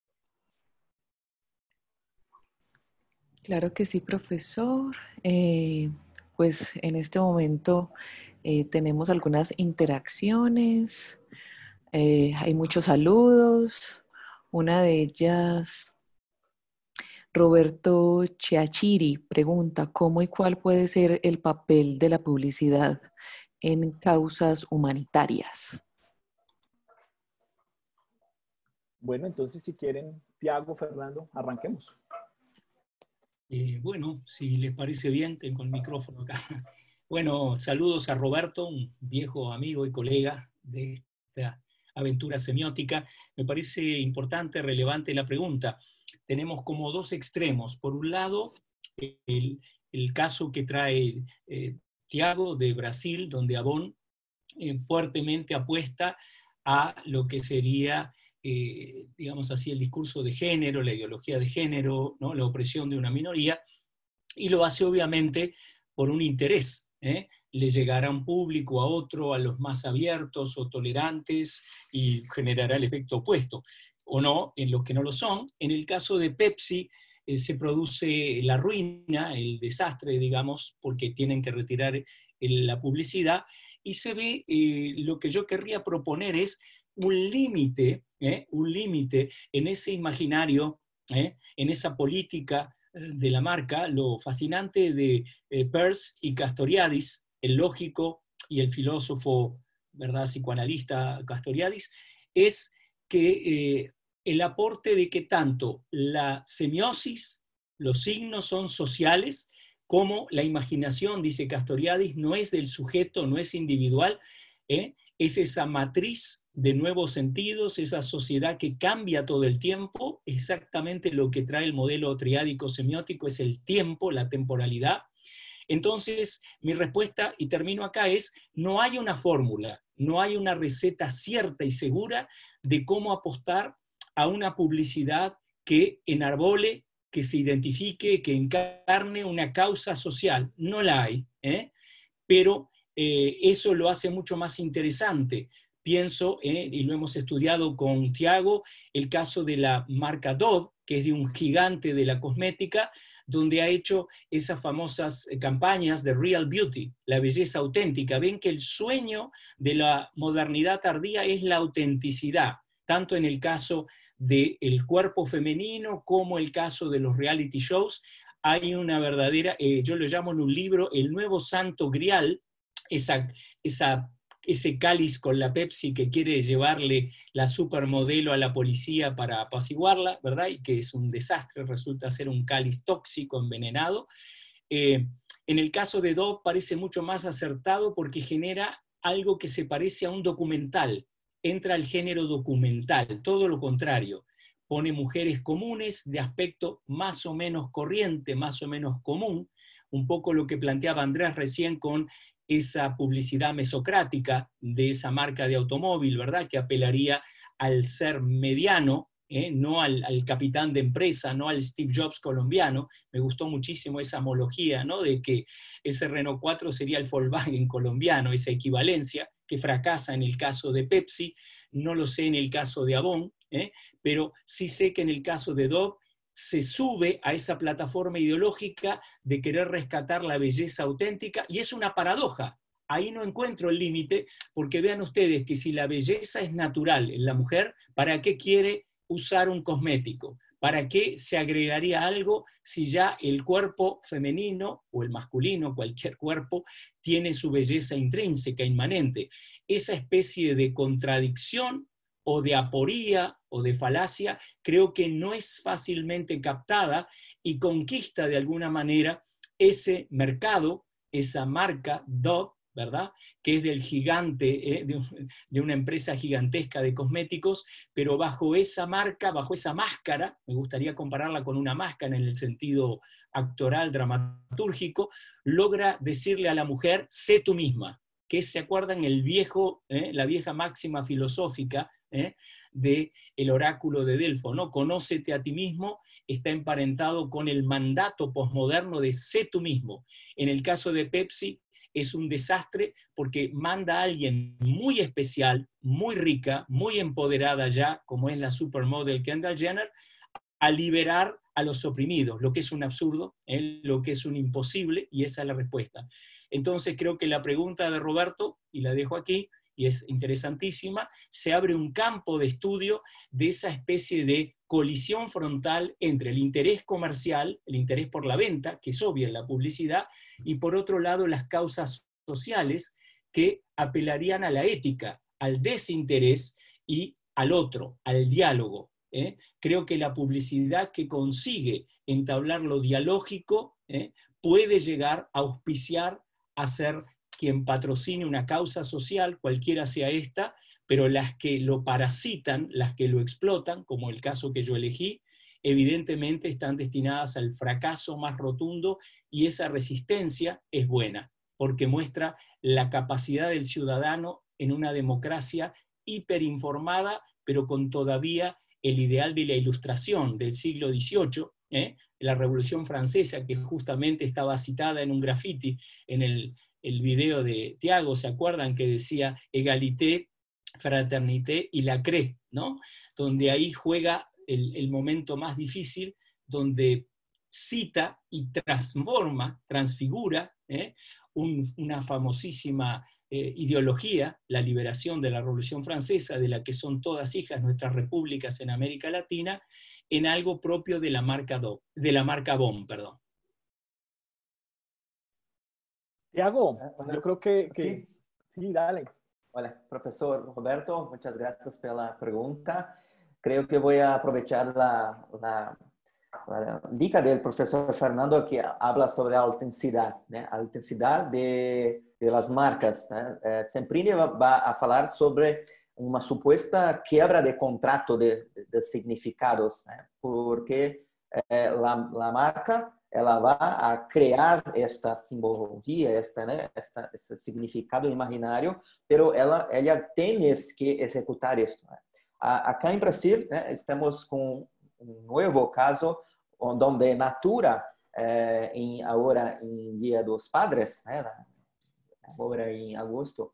Speaker 6: Claro que sí, profesor. Eh, pues en este momento eh, tenemos algunas interacciones, eh, hay muchos saludos. Una de ellas, Roberto Chiachiri, pregunta, ¿cómo y cuál puede ser el papel de la publicidad en causas humanitarias?
Speaker 1: Bueno, entonces si quieren, Tiago, Fernando, arranquemos.
Speaker 4: Eh, bueno, si les parece bien, tengo el micrófono acá. Bueno, saludos a Roberto, un viejo amigo y colega de esta aventura semiótica. Me parece importante, relevante la pregunta. Tenemos como dos extremos. Por un lado, el, el caso que trae eh, Tiago de Brasil, donde Avon eh, fuertemente apuesta a lo que sería Eh, digamos así, el discurso de género, la ideología de género, ¿no? La opresión de una minoría, y lo hace obviamente por un interés, ¿eh? Le llegará a un público, a otro, a los más abiertos o tolerantes, y generará el efecto opuesto, o no, en los que no lo son. En el caso de Pepsi, eh, se produce la ruina, el desastre, digamos, porque tienen que retirar el, la publicidad, y se ve, eh, lo que yo querría proponer es un límite, eh, un límite en ese imaginario, eh, en esa política de la marca. Lo fascinante de eh, Peirce y Castoriadis, el lógico y el filósofo, ¿verdad?, psicoanalista Castoriadis, es que eh, el aporte de que tanto la semiosis, los signos son sociales, como la imaginación, dice Castoriadis, no es del sujeto, no es individual, ¿eh? Es esa matriz de nuevos sentidos, esa sociedad que cambia todo el tiempo. Exactamente lo que trae el modelo triádico semiótico es el tiempo, la temporalidad. Entonces, mi respuesta, y termino acá, es: no hay una fórmula, no hay una receta cierta y segura de cómo apostar a una publicidad que enarbole, que se identifique, que encarne una causa social. No la hay, ¿eh? Pero eh, eso lo hace mucho más interesante. Pienso, eh, y lo hemos estudiado con Tiago, el caso de la marca Dove, que es de un gigante de la cosmética, donde ha hecho esas famosas campañas de Real Beauty, la belleza auténtica. Ven que el sueño de la modernidad tardía es la autenticidad, tanto en el caso del cuerpo femenino como el caso de los reality shows. Hay una verdadera, eh, yo lo llamo en un libro, el nuevo santo grial, esa, esa, ese cáliz con la Pepsi que quiere llevarle la supermodelo a la policía para apaciguarla, ¿verdad? Y que es un desastre, resulta ser un cáliz tóxico, envenenado. Eh, en el caso de Dove parece mucho más acertado porque genera algo que se parece a un documental, entra al género documental, todo lo contrario. Pone mujeres comunes de aspecto más o menos corriente, más o menos común, un poco lo que planteaba Andrés recién con esa publicidad mesocrática de esa marca de automóvil, ¿verdad?, que apelaría al ser mediano, ¿eh? no al, al capitán de empresa, no al Steve Jobs colombiano. Me gustó muchísimo esa homología, ¿no?, de que ese Renault cuatro sería el Volkswagen colombiano, esa equivalencia que fracasa en el caso de Pepsi, no lo sé en el caso de Avon, ¿eh? pero sí sé que en el caso de Dove se sube a esa plataforma ideológica de querer rescatar la belleza auténtica, y es una paradoja. Ahí no encuentro el límite, porque vean ustedes que si la belleza es natural en la mujer, ¿para qué quiere usar un cosmético? ¿Para qué se agregaría algo si ya el cuerpo femenino o el masculino, cualquier cuerpo, tiene su belleza intrínseca, inmanente? Esa especie de contradicción o de aporía o de falacia creo que no es fácilmente captada y conquista de alguna manera ese mercado, esa marca Dove, ¿verdad?, que es del gigante, ¿eh? de, un, de una empresa gigantesca de cosméticos, pero bajo esa marca, bajo esa máscara, me gustaría compararla con una máscara en el sentido actoral, dramatúrgico, logra decirle a la mujer: sé tú misma, que se acuerdan el viejo, ¿eh? la vieja máxima filosófica, ¿eh? de el oráculo de Delfo, ¿no? Conócete a ti mismo, está emparentado con el mandato posmoderno de sé tú mismo. En el caso de Pepsi es un desastre porque manda a alguien muy especial, muy rica, muy empoderada ya, como es la supermodel Kendall Jenner, a liberar a los oprimidos, lo que es un absurdo, ¿eh? lo que es un imposible, y esa es la respuesta. Entonces creo que la pregunta de Roberto, y la dejo aquí, y es interesantísima, se abre un campo de estudio de esa especie de colisión frontal entre el interés comercial, el interés por la venta, que es obvio en la publicidad, y por otro lado las causas sociales que apelarían a la ética, al desinterés y al otro, al diálogo. ¿eh? Creo que la publicidad que consigue entablar lo dialógico ¿eh? puede llegar a auspiciar, a ser quien patrocine una causa social, cualquiera sea esta, pero las que lo parasitan, las que lo explotan, como el caso que yo elegí, evidentemente están destinadas al fracaso más rotundo, y esa resistencia es buena, porque muestra la capacidad del ciudadano en una democracia hiperinformada, pero con todavía el ideal de la ilustración del siglo dieciocho, ¿eh? la Revolución Francesa, que justamente estaba citada en un graffiti en el el video de Tiago, ¿se acuerdan? Que decía egalité, fraternité y lacré, ¿no? Donde ahí juega el, el momento más difícil, donde cita y transforma, transfigura ¿eh? Un, una famosísima eh, ideología, la liberación de la Revolución Francesa, de la que son todas hijas nuestras repúblicas en América Latina, en algo propio de la marca, Do, de la marca Bon, perdón.
Speaker 1: Tiago, yo creo que, que
Speaker 2: Sí.
Speaker 1: sí, dale.
Speaker 2: Hola, profesor Roberto, muchas gracias por la pregunta. Creo que voy a aprovechar la, la, la dica del profesor Fernando que habla sobre la autenticidad, ¿no? La autenticidad de, de las marcas, ¿no? Eh, Semprini va, va a hablar sobre una supuesta quiebra de contrato de, de, de significados, ¿no? Porque eh, la, la marca ela va a crear esta simbología, esta, né, esta, esse significado imaginário, pero ela, ela tem que executar isso. Né? Acá em Brasil, né, estamos com um novo caso onde Natura, eh, em, agora em Dia dos Padres, né, agora em agosto,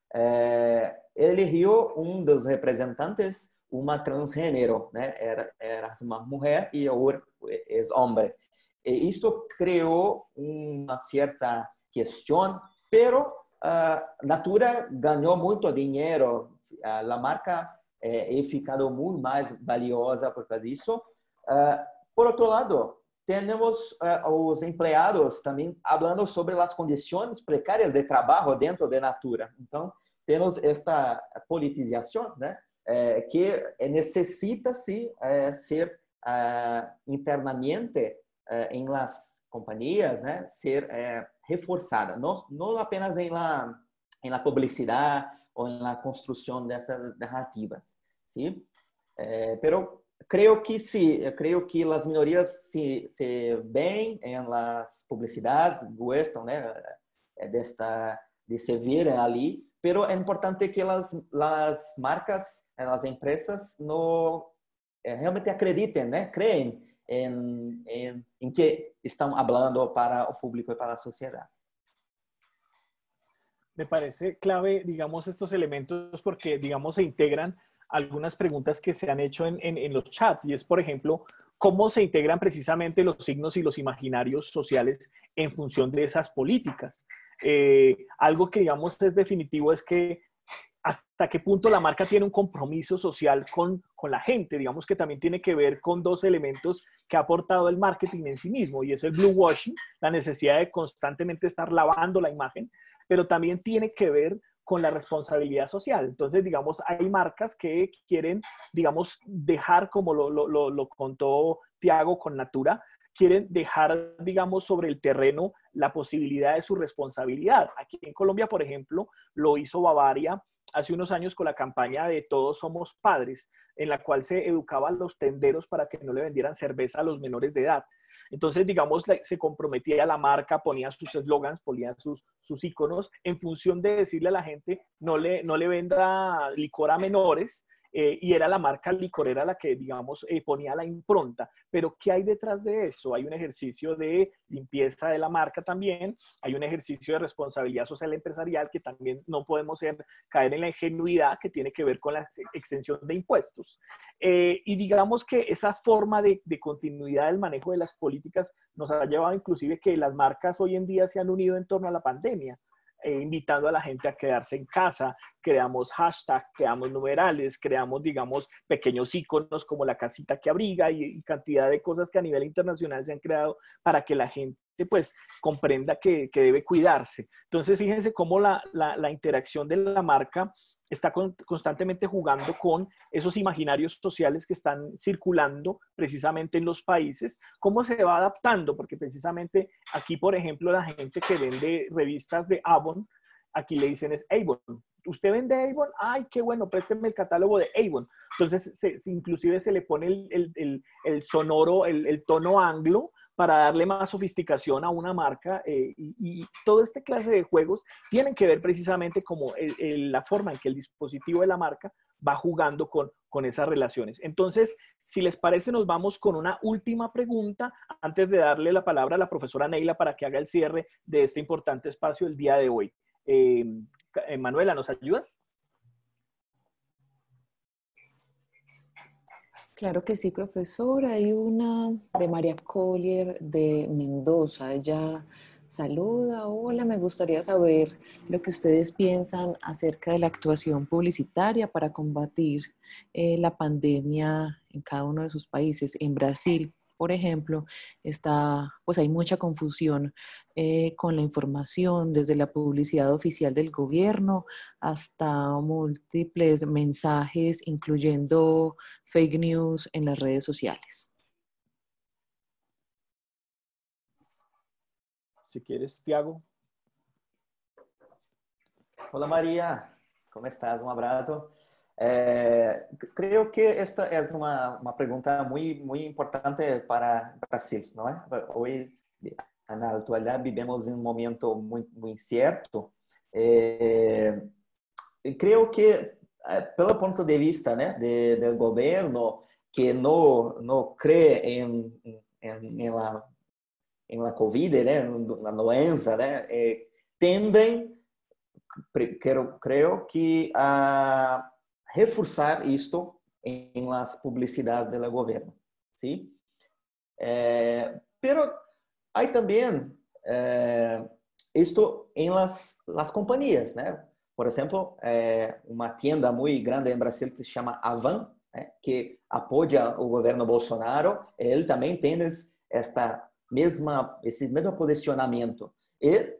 Speaker 2: eh, elegeu um dos representantes, uma transgênero, né, era, era uma mulher e agora é homem. E isso criou uma certa questão, pero uh, Natura ganhou muito dinheiro, uh, a marca é eh, ficado muito mais valiosa por causa disso. Uh, por outro lado, temos uh, os empregados também falando sobre as condições precárias de trabalho dentro de Natura. Então, temos esta politização, né, eh, que necessita-se eh, ser uh, internamente em las companhias, né, ser eh, reforçada, não, não apenas em la, em la publicidade ou em la construção dessas narrativas, sim? Eh, pero creo que sí, creo que as minorias se, se ven em las publicidades, gostam, né, desta de se verem ali, pero é importante que as as marcas, as empresas no eh, realmente acreditem, né, creem En, en, en que están hablando para el público y para la sociedad.
Speaker 1: Me parece clave, digamos, estos elementos porque, digamos, se integran algunas preguntas que se han hecho en, en, en los chats y es, por ejemplo, cómo se integran precisamente los signos y los imaginarios sociales en función de esas políticas. Eh, algo que, digamos, es definitivo es que hasta qué punto la marca tiene un compromiso social con, con la gente, digamos que también tiene que ver con dos elementos que ha aportado el marketing en sí mismo, y es el blue washing, la necesidad de constantemente estar lavando la imagen, pero también tiene que ver con la responsabilidad social. Entonces, digamos, hay marcas que quieren, digamos, dejar, como lo, lo, lo, lo contó Tiago con Natura, quieren dejar, digamos, sobre el terreno la posibilidad de su responsabilidad. Aquí en Colombia, por ejemplo, lo hizo Bavaria hace unos años con la campaña de Todos Somos Padres, en la cual se educaba a los tenderos para que no le vendieran cerveza a los menores de edad. Entonces, digamos, se comprometía la marca, ponía sus eslogans, ponía sus, sus iconos en función de decirle a la gente no le, no le venda licor a menores, eh, y era la marca licorera la que, digamos, eh, ponía la impronta. Pero, ¿qué hay detrás de eso? Hay un ejercicio de limpieza de la marca también, hay un ejercicio de responsabilidad social empresarial que también no podemos ser, caer en la ingenuidad que tiene que ver con la exención de impuestos. Eh, y digamos que esa forma de, de continuidad del manejo de las políticas nos ha llevado inclusive que las marcas hoy en día se han unido en torno a la pandemia. Eh, invitando a la gente a quedarse en casa, creamos hashtags, creamos numerales, creamos, digamos, pequeños iconos como la casita que abriga y, y cantidad de cosas que a nivel internacional se han creado para que la gente, pues, comprenda que, que debe cuidarse. Entonces, fíjense cómo la, la, la interacción de la marca está con, constantemente jugando con esos imaginarios sociales que están circulando precisamente en los países, cómo se va adaptando, porque precisamente aquí, por ejemplo, la gente que vende revistas de Avon, aquí le dicen es Avon. ¿Usted vende Avon? ¡Ay, qué bueno! Présteme el catálogo de Avon. Entonces, se, se, inclusive se le pone el, el, el, el sonoro, el, el tono anglo, para darle más sofisticación a una marca, eh, y, y toda esta clase de juegos tienen que ver precisamente como el, el, la forma en que el dispositivo de la marca va jugando con, con esas relaciones. Entonces, si les parece, nos vamos con una última pregunta antes de darle la palabra a la profesora Neila para que haga el cierre de este importante espacio el día de hoy. Eh, Manuela, ¿nos ayudas?
Speaker 6: Claro que sí, profesor. Hay una de María Collier de Mendoza. Ella saluda. Hola, me gustaría saber lo que ustedes piensan acerca de la actuación publicitaria para combatir eh, la pandemia en cada uno de sus países. En Brasil, por ejemplo, está, pues hay mucha confusión eh, con la información desde la publicidad oficial del gobierno hasta múltiples mensajes, incluyendo fake news en las redes sociales.
Speaker 1: Si quieres, Tiago.
Speaker 2: Hola María, ¿cómo estás? Un abrazo. Eh, creo que esta es una, una pregunta muy, muy importante para Brasil, ¿no? Hoy, en la actualidad, vivimos en un momento muy, muy incierto. Eh, creo que, eh, pelo punto de vista, né, de, del gobierno, que no, no cree en, en, en, la, en la COVID, né, en la doença, né, eh, tendem, creo, creo que a reforçar isto en las publicidades del gobierno, ¿sí? Eh, pero hay también eh, esto en las, las compañías, ¿no? Por ejemplo, eh, una tienda muy grande en Brasil que se llama Avan, ¿eh? Que apoya el gobierno Bolsonaro, él también tiene esta misma, ese mismo posicionamiento. Y eh,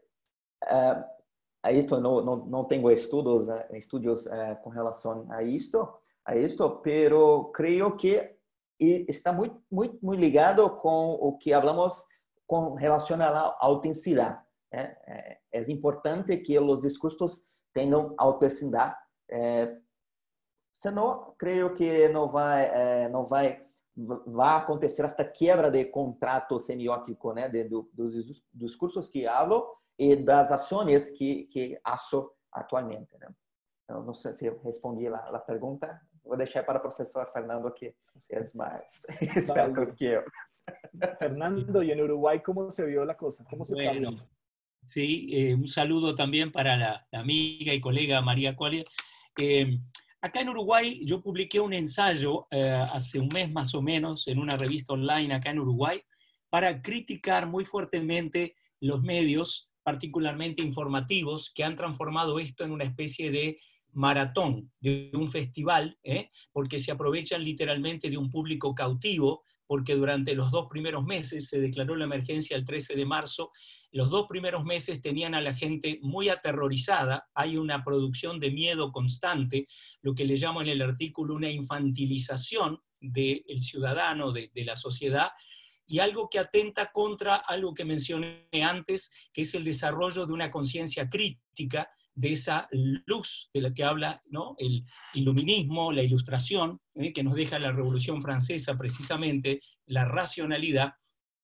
Speaker 2: a esto no, no, no tengo estudios, estudios uh, con relación a esto, a esto, pero creo que está muy, muy, muy ligado con lo que hablamos con relación a la autenticidad. ¿eh? Es importante que los discursos tengan autenticidad. Eh, si no, creo que no va, eh, no va, va a acontecer esta quiebra de contrato semiótico, né? De, do, dos discursos que hablo e das ações que, que faço atualmente. Né? Eu não sei se eu respondi a, a pergunta. Vou deixar para o professor Fernando, que é mais experto que eu.
Speaker 1: Fernando, ¿y en Uruguay cómo se vio la cosa? ¿Cómo se
Speaker 4: Bueno,
Speaker 1: está?
Speaker 4: sí, eh, un saludo también para la, la amiga y colega María Collier. Eh, acá en Uruguay yo publiqué un ensayo eh, hace un mes más o menos en una revista online acá en Uruguay para criticar muy fuertemente los medios, particularmente informativos, que han transformado esto en una especie de maratón, de un festival, ¿eh? Porque se aprovechan literalmente de un público cautivo, porque durante los dos primeros meses, se declaró la emergencia el trece de marzo, los dos primeros meses tenían a la gente muy aterrorizada, hay una producción de miedo constante, lo que le llamo en el artículo una infantilización del ciudadano, de, de la sociedad, y algo que atenta contra algo que mencioné antes, que es el desarrollo de una conciencia crítica, de esa luz de la que habla, ¿no? El iluminismo, la ilustración, ¿eh? Que nos deja la Revolución Francesa precisamente, la racionalidad,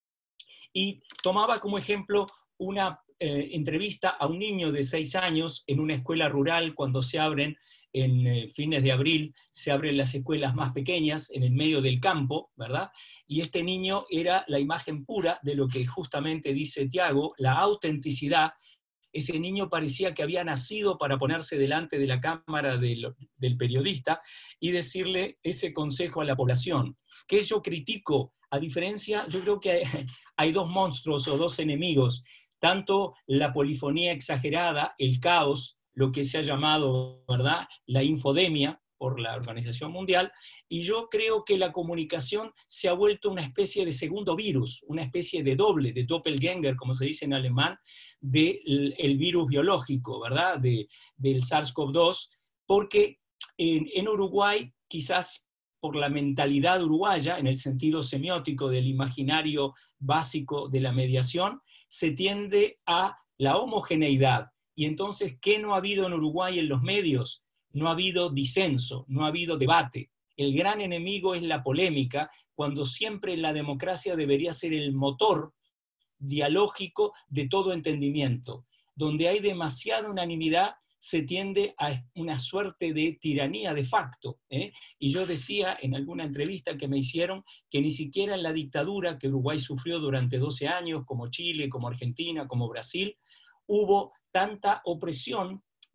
Speaker 4: y tomaba como ejemplo una eh, entrevista a un niño de seis años en una escuela rural cuando se abren, en eh, fines de abril, se abren las escuelas más pequeñas en el medio del campo, ¿verdad? Y este niño era la imagen pura de lo que justamente dice Tiago, la autenticidad. Ese niño parecía que había nacido para ponerse delante de la cámara del, del periodista y decirle ese consejo a la población. ¿Qué yo critico? A diferencia, yo creo que hay, hay dos monstruos o dos enemigos, tanto la polifonía exagerada, el caos, lo que se ha llamado, ¿verdad?, la infodemia por la Organización Mundial, y yo creo que la comunicación se ha vuelto una especie de segundo virus, una especie de doble, de doppelganger, como se dice en alemán, del el virus biológico, ¿verdad?, de, del SARS CoV dos, porque en, en Uruguay, quizás por la mentalidad uruguaya, en el sentido semiótico del imaginario básico de la mediación, se tiende a la homogeneidad. Y entonces, ¿qué no ha habido en Uruguay en los medios? No ha habido disenso, no ha habido debate. El gran enemigo es la polémica, cuando siempre la democracia debería ser el motor dialógico de todo entendimiento. Donde hay demasiada unanimidad, se tiende a una suerte de tiranía de facto. ¿eh? Y yo decía en alguna entrevista que me hicieron que ni siquiera en la dictadura que Uruguay sufrió durante doce años, como Chile, como Argentina, como Brasil, hubo tanta opresión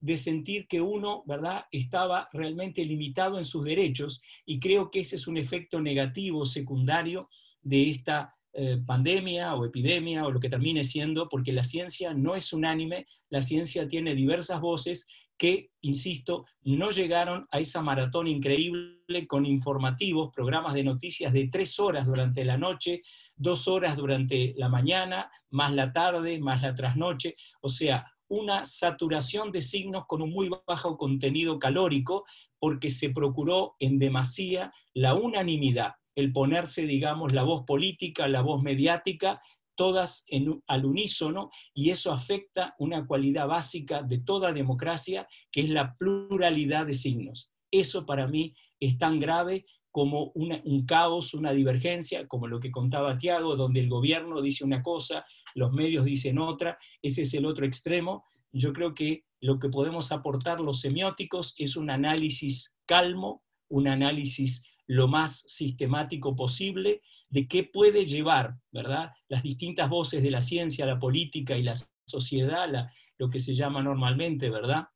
Speaker 4: de sentir que uno, ¿verdad?, estaba realmente limitado en sus derechos, y creo que ese es un efecto negativo secundario de esta eh, pandemia o epidemia o lo que termine siendo, porque la ciencia no es unánime, la ciencia tiene diversas voces que, insisto, no llegaron a esa maratón increíble con informativos, programas de noticias de tres horas durante la noche, dos horas durante la mañana, más la tarde, más la trasnoche, o sea, una saturación de signos con un muy bajo contenido calórico, porque se procuró en demasía la unanimidad, el ponerse, digamos, la voz política, la voz mediática, todas en, al unísono, y eso afecta una cualidad básica de toda democracia, que es la pluralidad de signos. Eso para mí es tan grave como una, un caos, una divergencia, como lo que contaba Tiago, donde el gobierno dice una cosa, los medios dicen otra, ese es el otro extremo. Yo creo que lo que podemos aportar los semióticos es un análisis calmo, un análisis lo más sistemático posible, de qué puede llevar, ¿verdad?, las distintas voces de la ciencia, la política y la sociedad, la, lo que se llama normalmente, ¿verdad?,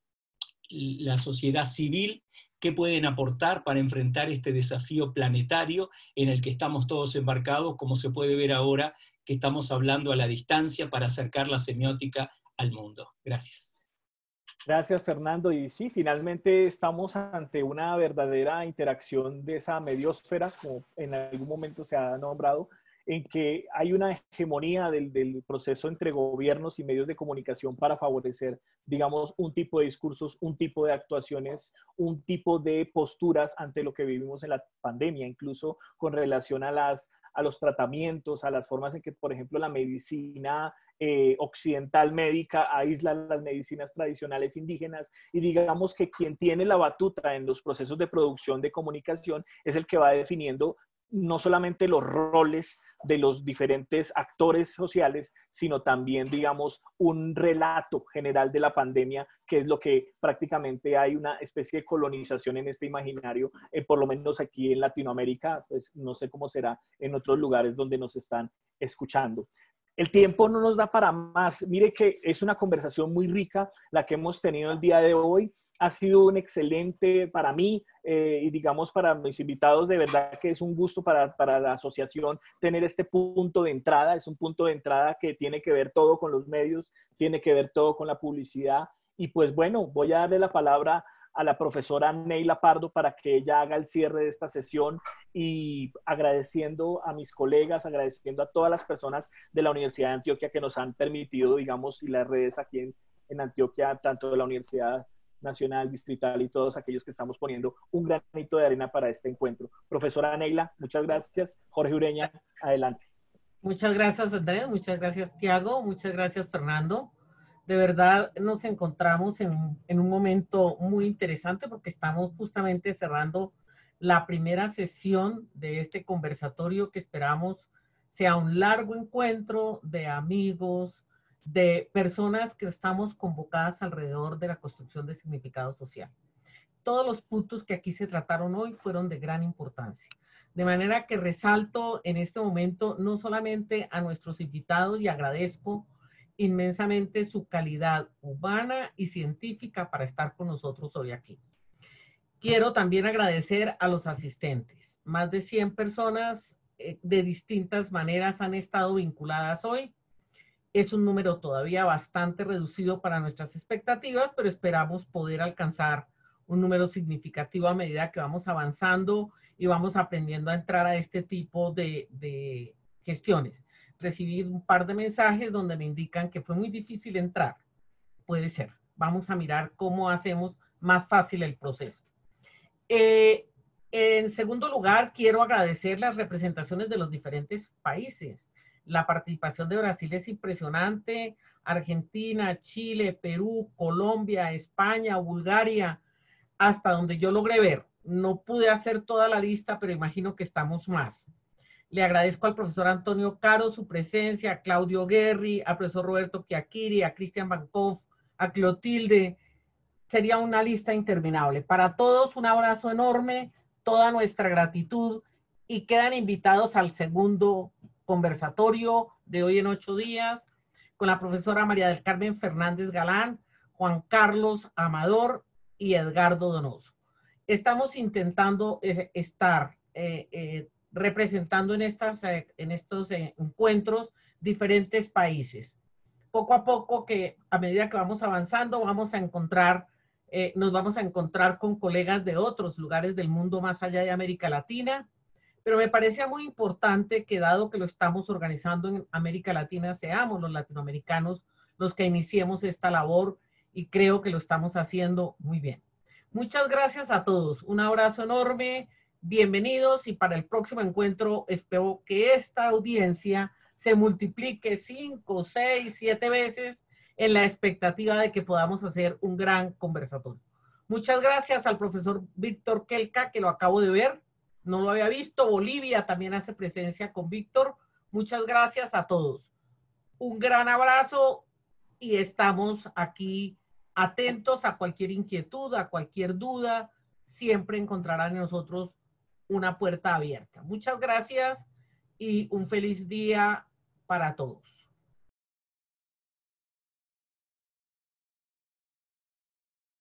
Speaker 4: la sociedad civil, qué pueden aportar para enfrentar este desafío planetario en el que estamos todos embarcados, como se puede ver ahora que estamos hablando a la distancia para acercar la semiótica al mundo. Gracias.
Speaker 1: Gracias, Fernando. Y sí, finalmente estamos ante una verdadera interacción de esa mediosfera, como en algún momento se ha nombrado, en que hay una hegemonía del, del proceso entre gobiernos y medios de comunicación para favorecer, digamos, un tipo de discursos, un tipo de actuaciones, un tipo de posturas ante lo que vivimos en la pandemia, incluso con relación a, las, a los tratamientos, a las formas en que, por ejemplo, la medicina eh, occidental médica aísla las medicinas tradicionales indígenas, y digamos que quien tiene la batuta en los procesos de producción de comunicación es el que va definiendo no solamente los roles de los diferentes actores sociales, sino también, digamos, un relato general de la pandemia, que es lo que prácticamente hay una especie de colonización en este imaginario, eh, por lo menos aquí en Latinoamérica, pues no sé cómo será en otros lugares donde nos están escuchando. El tiempo no nos da para más. Mire que es una conversación muy rica la que hemos tenido el día de hoy. Ha sido un excelente para mí eh, y digamos para mis invitados, de verdad que es un gusto para, para la asociación tener este punto de entrada. Es un punto de entrada que tiene que ver todo con los medios, tiene que ver todo con la publicidad. Y pues bueno, voy a darle la palabra a la profesora Neila Pardo para que ella haga el cierre de esta sesión, y agradeciendo a mis colegas, agradeciendo a todas las personas de la Universidad de Antioquia que nos han permitido, digamos, y las redes aquí en, en Antioquia, tanto de la Universidad Nacional, Distrital y todos aquellos que estamos poniendo un granito de arena para este encuentro. Profesora Neila, muchas gracias. Jorge Ureña, adelante.
Speaker 5: Muchas gracias, Andrés. Muchas gracias, Tiago. Muchas gracias, Fernando. De verdad nos encontramos en, en un momento muy interesante porque estamos justamente cerrando la primera sesión de este conversatorio que esperamos sea un largo encuentro de amigos, de personas que estamos convocadas alrededor de la construcción de significado social. Todos los puntos que aquí se trataron hoy fueron de gran importancia. De manera que resalto en este momento no solamente a nuestros invitados y agradezco inmensamente su calidad humana y científica para estar con nosotros hoy aquí. Quiero también agradecer a los asistentes. Más de cien personas eh, de distintas maneras han estado vinculadas hoy. Es un número todavía bastante reducido para nuestras expectativas, pero esperamos poder alcanzar un número significativo a medida que vamos avanzando y vamos aprendiendo a entrar a este tipo de, de gestiones. Recibí un par de mensajes donde me indican que fue muy difícil entrar. Puede ser. Vamos a mirar cómo hacemos más fácil el proceso. Eh, en segundo lugar, quiero agradecer las representaciones de los diferentes países. La participación de Brasil es impresionante. Argentina, Chile, Perú, Colombia, España, Bulgaria, hasta donde yo logré ver. No pude hacer toda la lista, pero imagino que estamos más. Le agradezco al profesor Antonio Caro su presencia, a Claudio Guerri, al profesor Roberto Chiacchiri, a Cristian Bankov, a Clotilde. Sería una lista interminable. Para todos un abrazo enorme, toda nuestra gratitud, y quedan invitados al segundo conversatorio de hoy en ocho días con la profesora María del Carmen Fernández Galán, Juan Carlos Amador y Edgardo Donoso. Estamos intentando eh, estar eh, eh, representando en, estas, eh, en estos eh, encuentros diferentes países. Poco a poco, que a medida que vamos avanzando, vamos a encontrar, eh, nos vamos a encontrar con colegas de otros lugares del mundo más allá de América Latina, pero me parecía muy importante que, dado que lo estamos organizando en América Latina, seamos los latinoamericanos los que iniciemos esta labor, y creo que lo estamos haciendo muy bien. Muchas gracias a todos, un abrazo enorme, bienvenidos, y para el próximo encuentro espero que esta audiencia se multiplique cinco, seis, siete veces en la expectativa de que podamos hacer un gran conversatorio. Muchas gracias al profesor Víctor Kelka, que lo acabo de ver, no lo había visto. Bolivia también hace presencia con Víctor. Muchas gracias a todos. Un gran abrazo y estamos aquí atentos a cualquier inquietud, a cualquier duda. Siempre encontrarán en nosotros una puerta abierta. Muchas gracias y un feliz día para todos.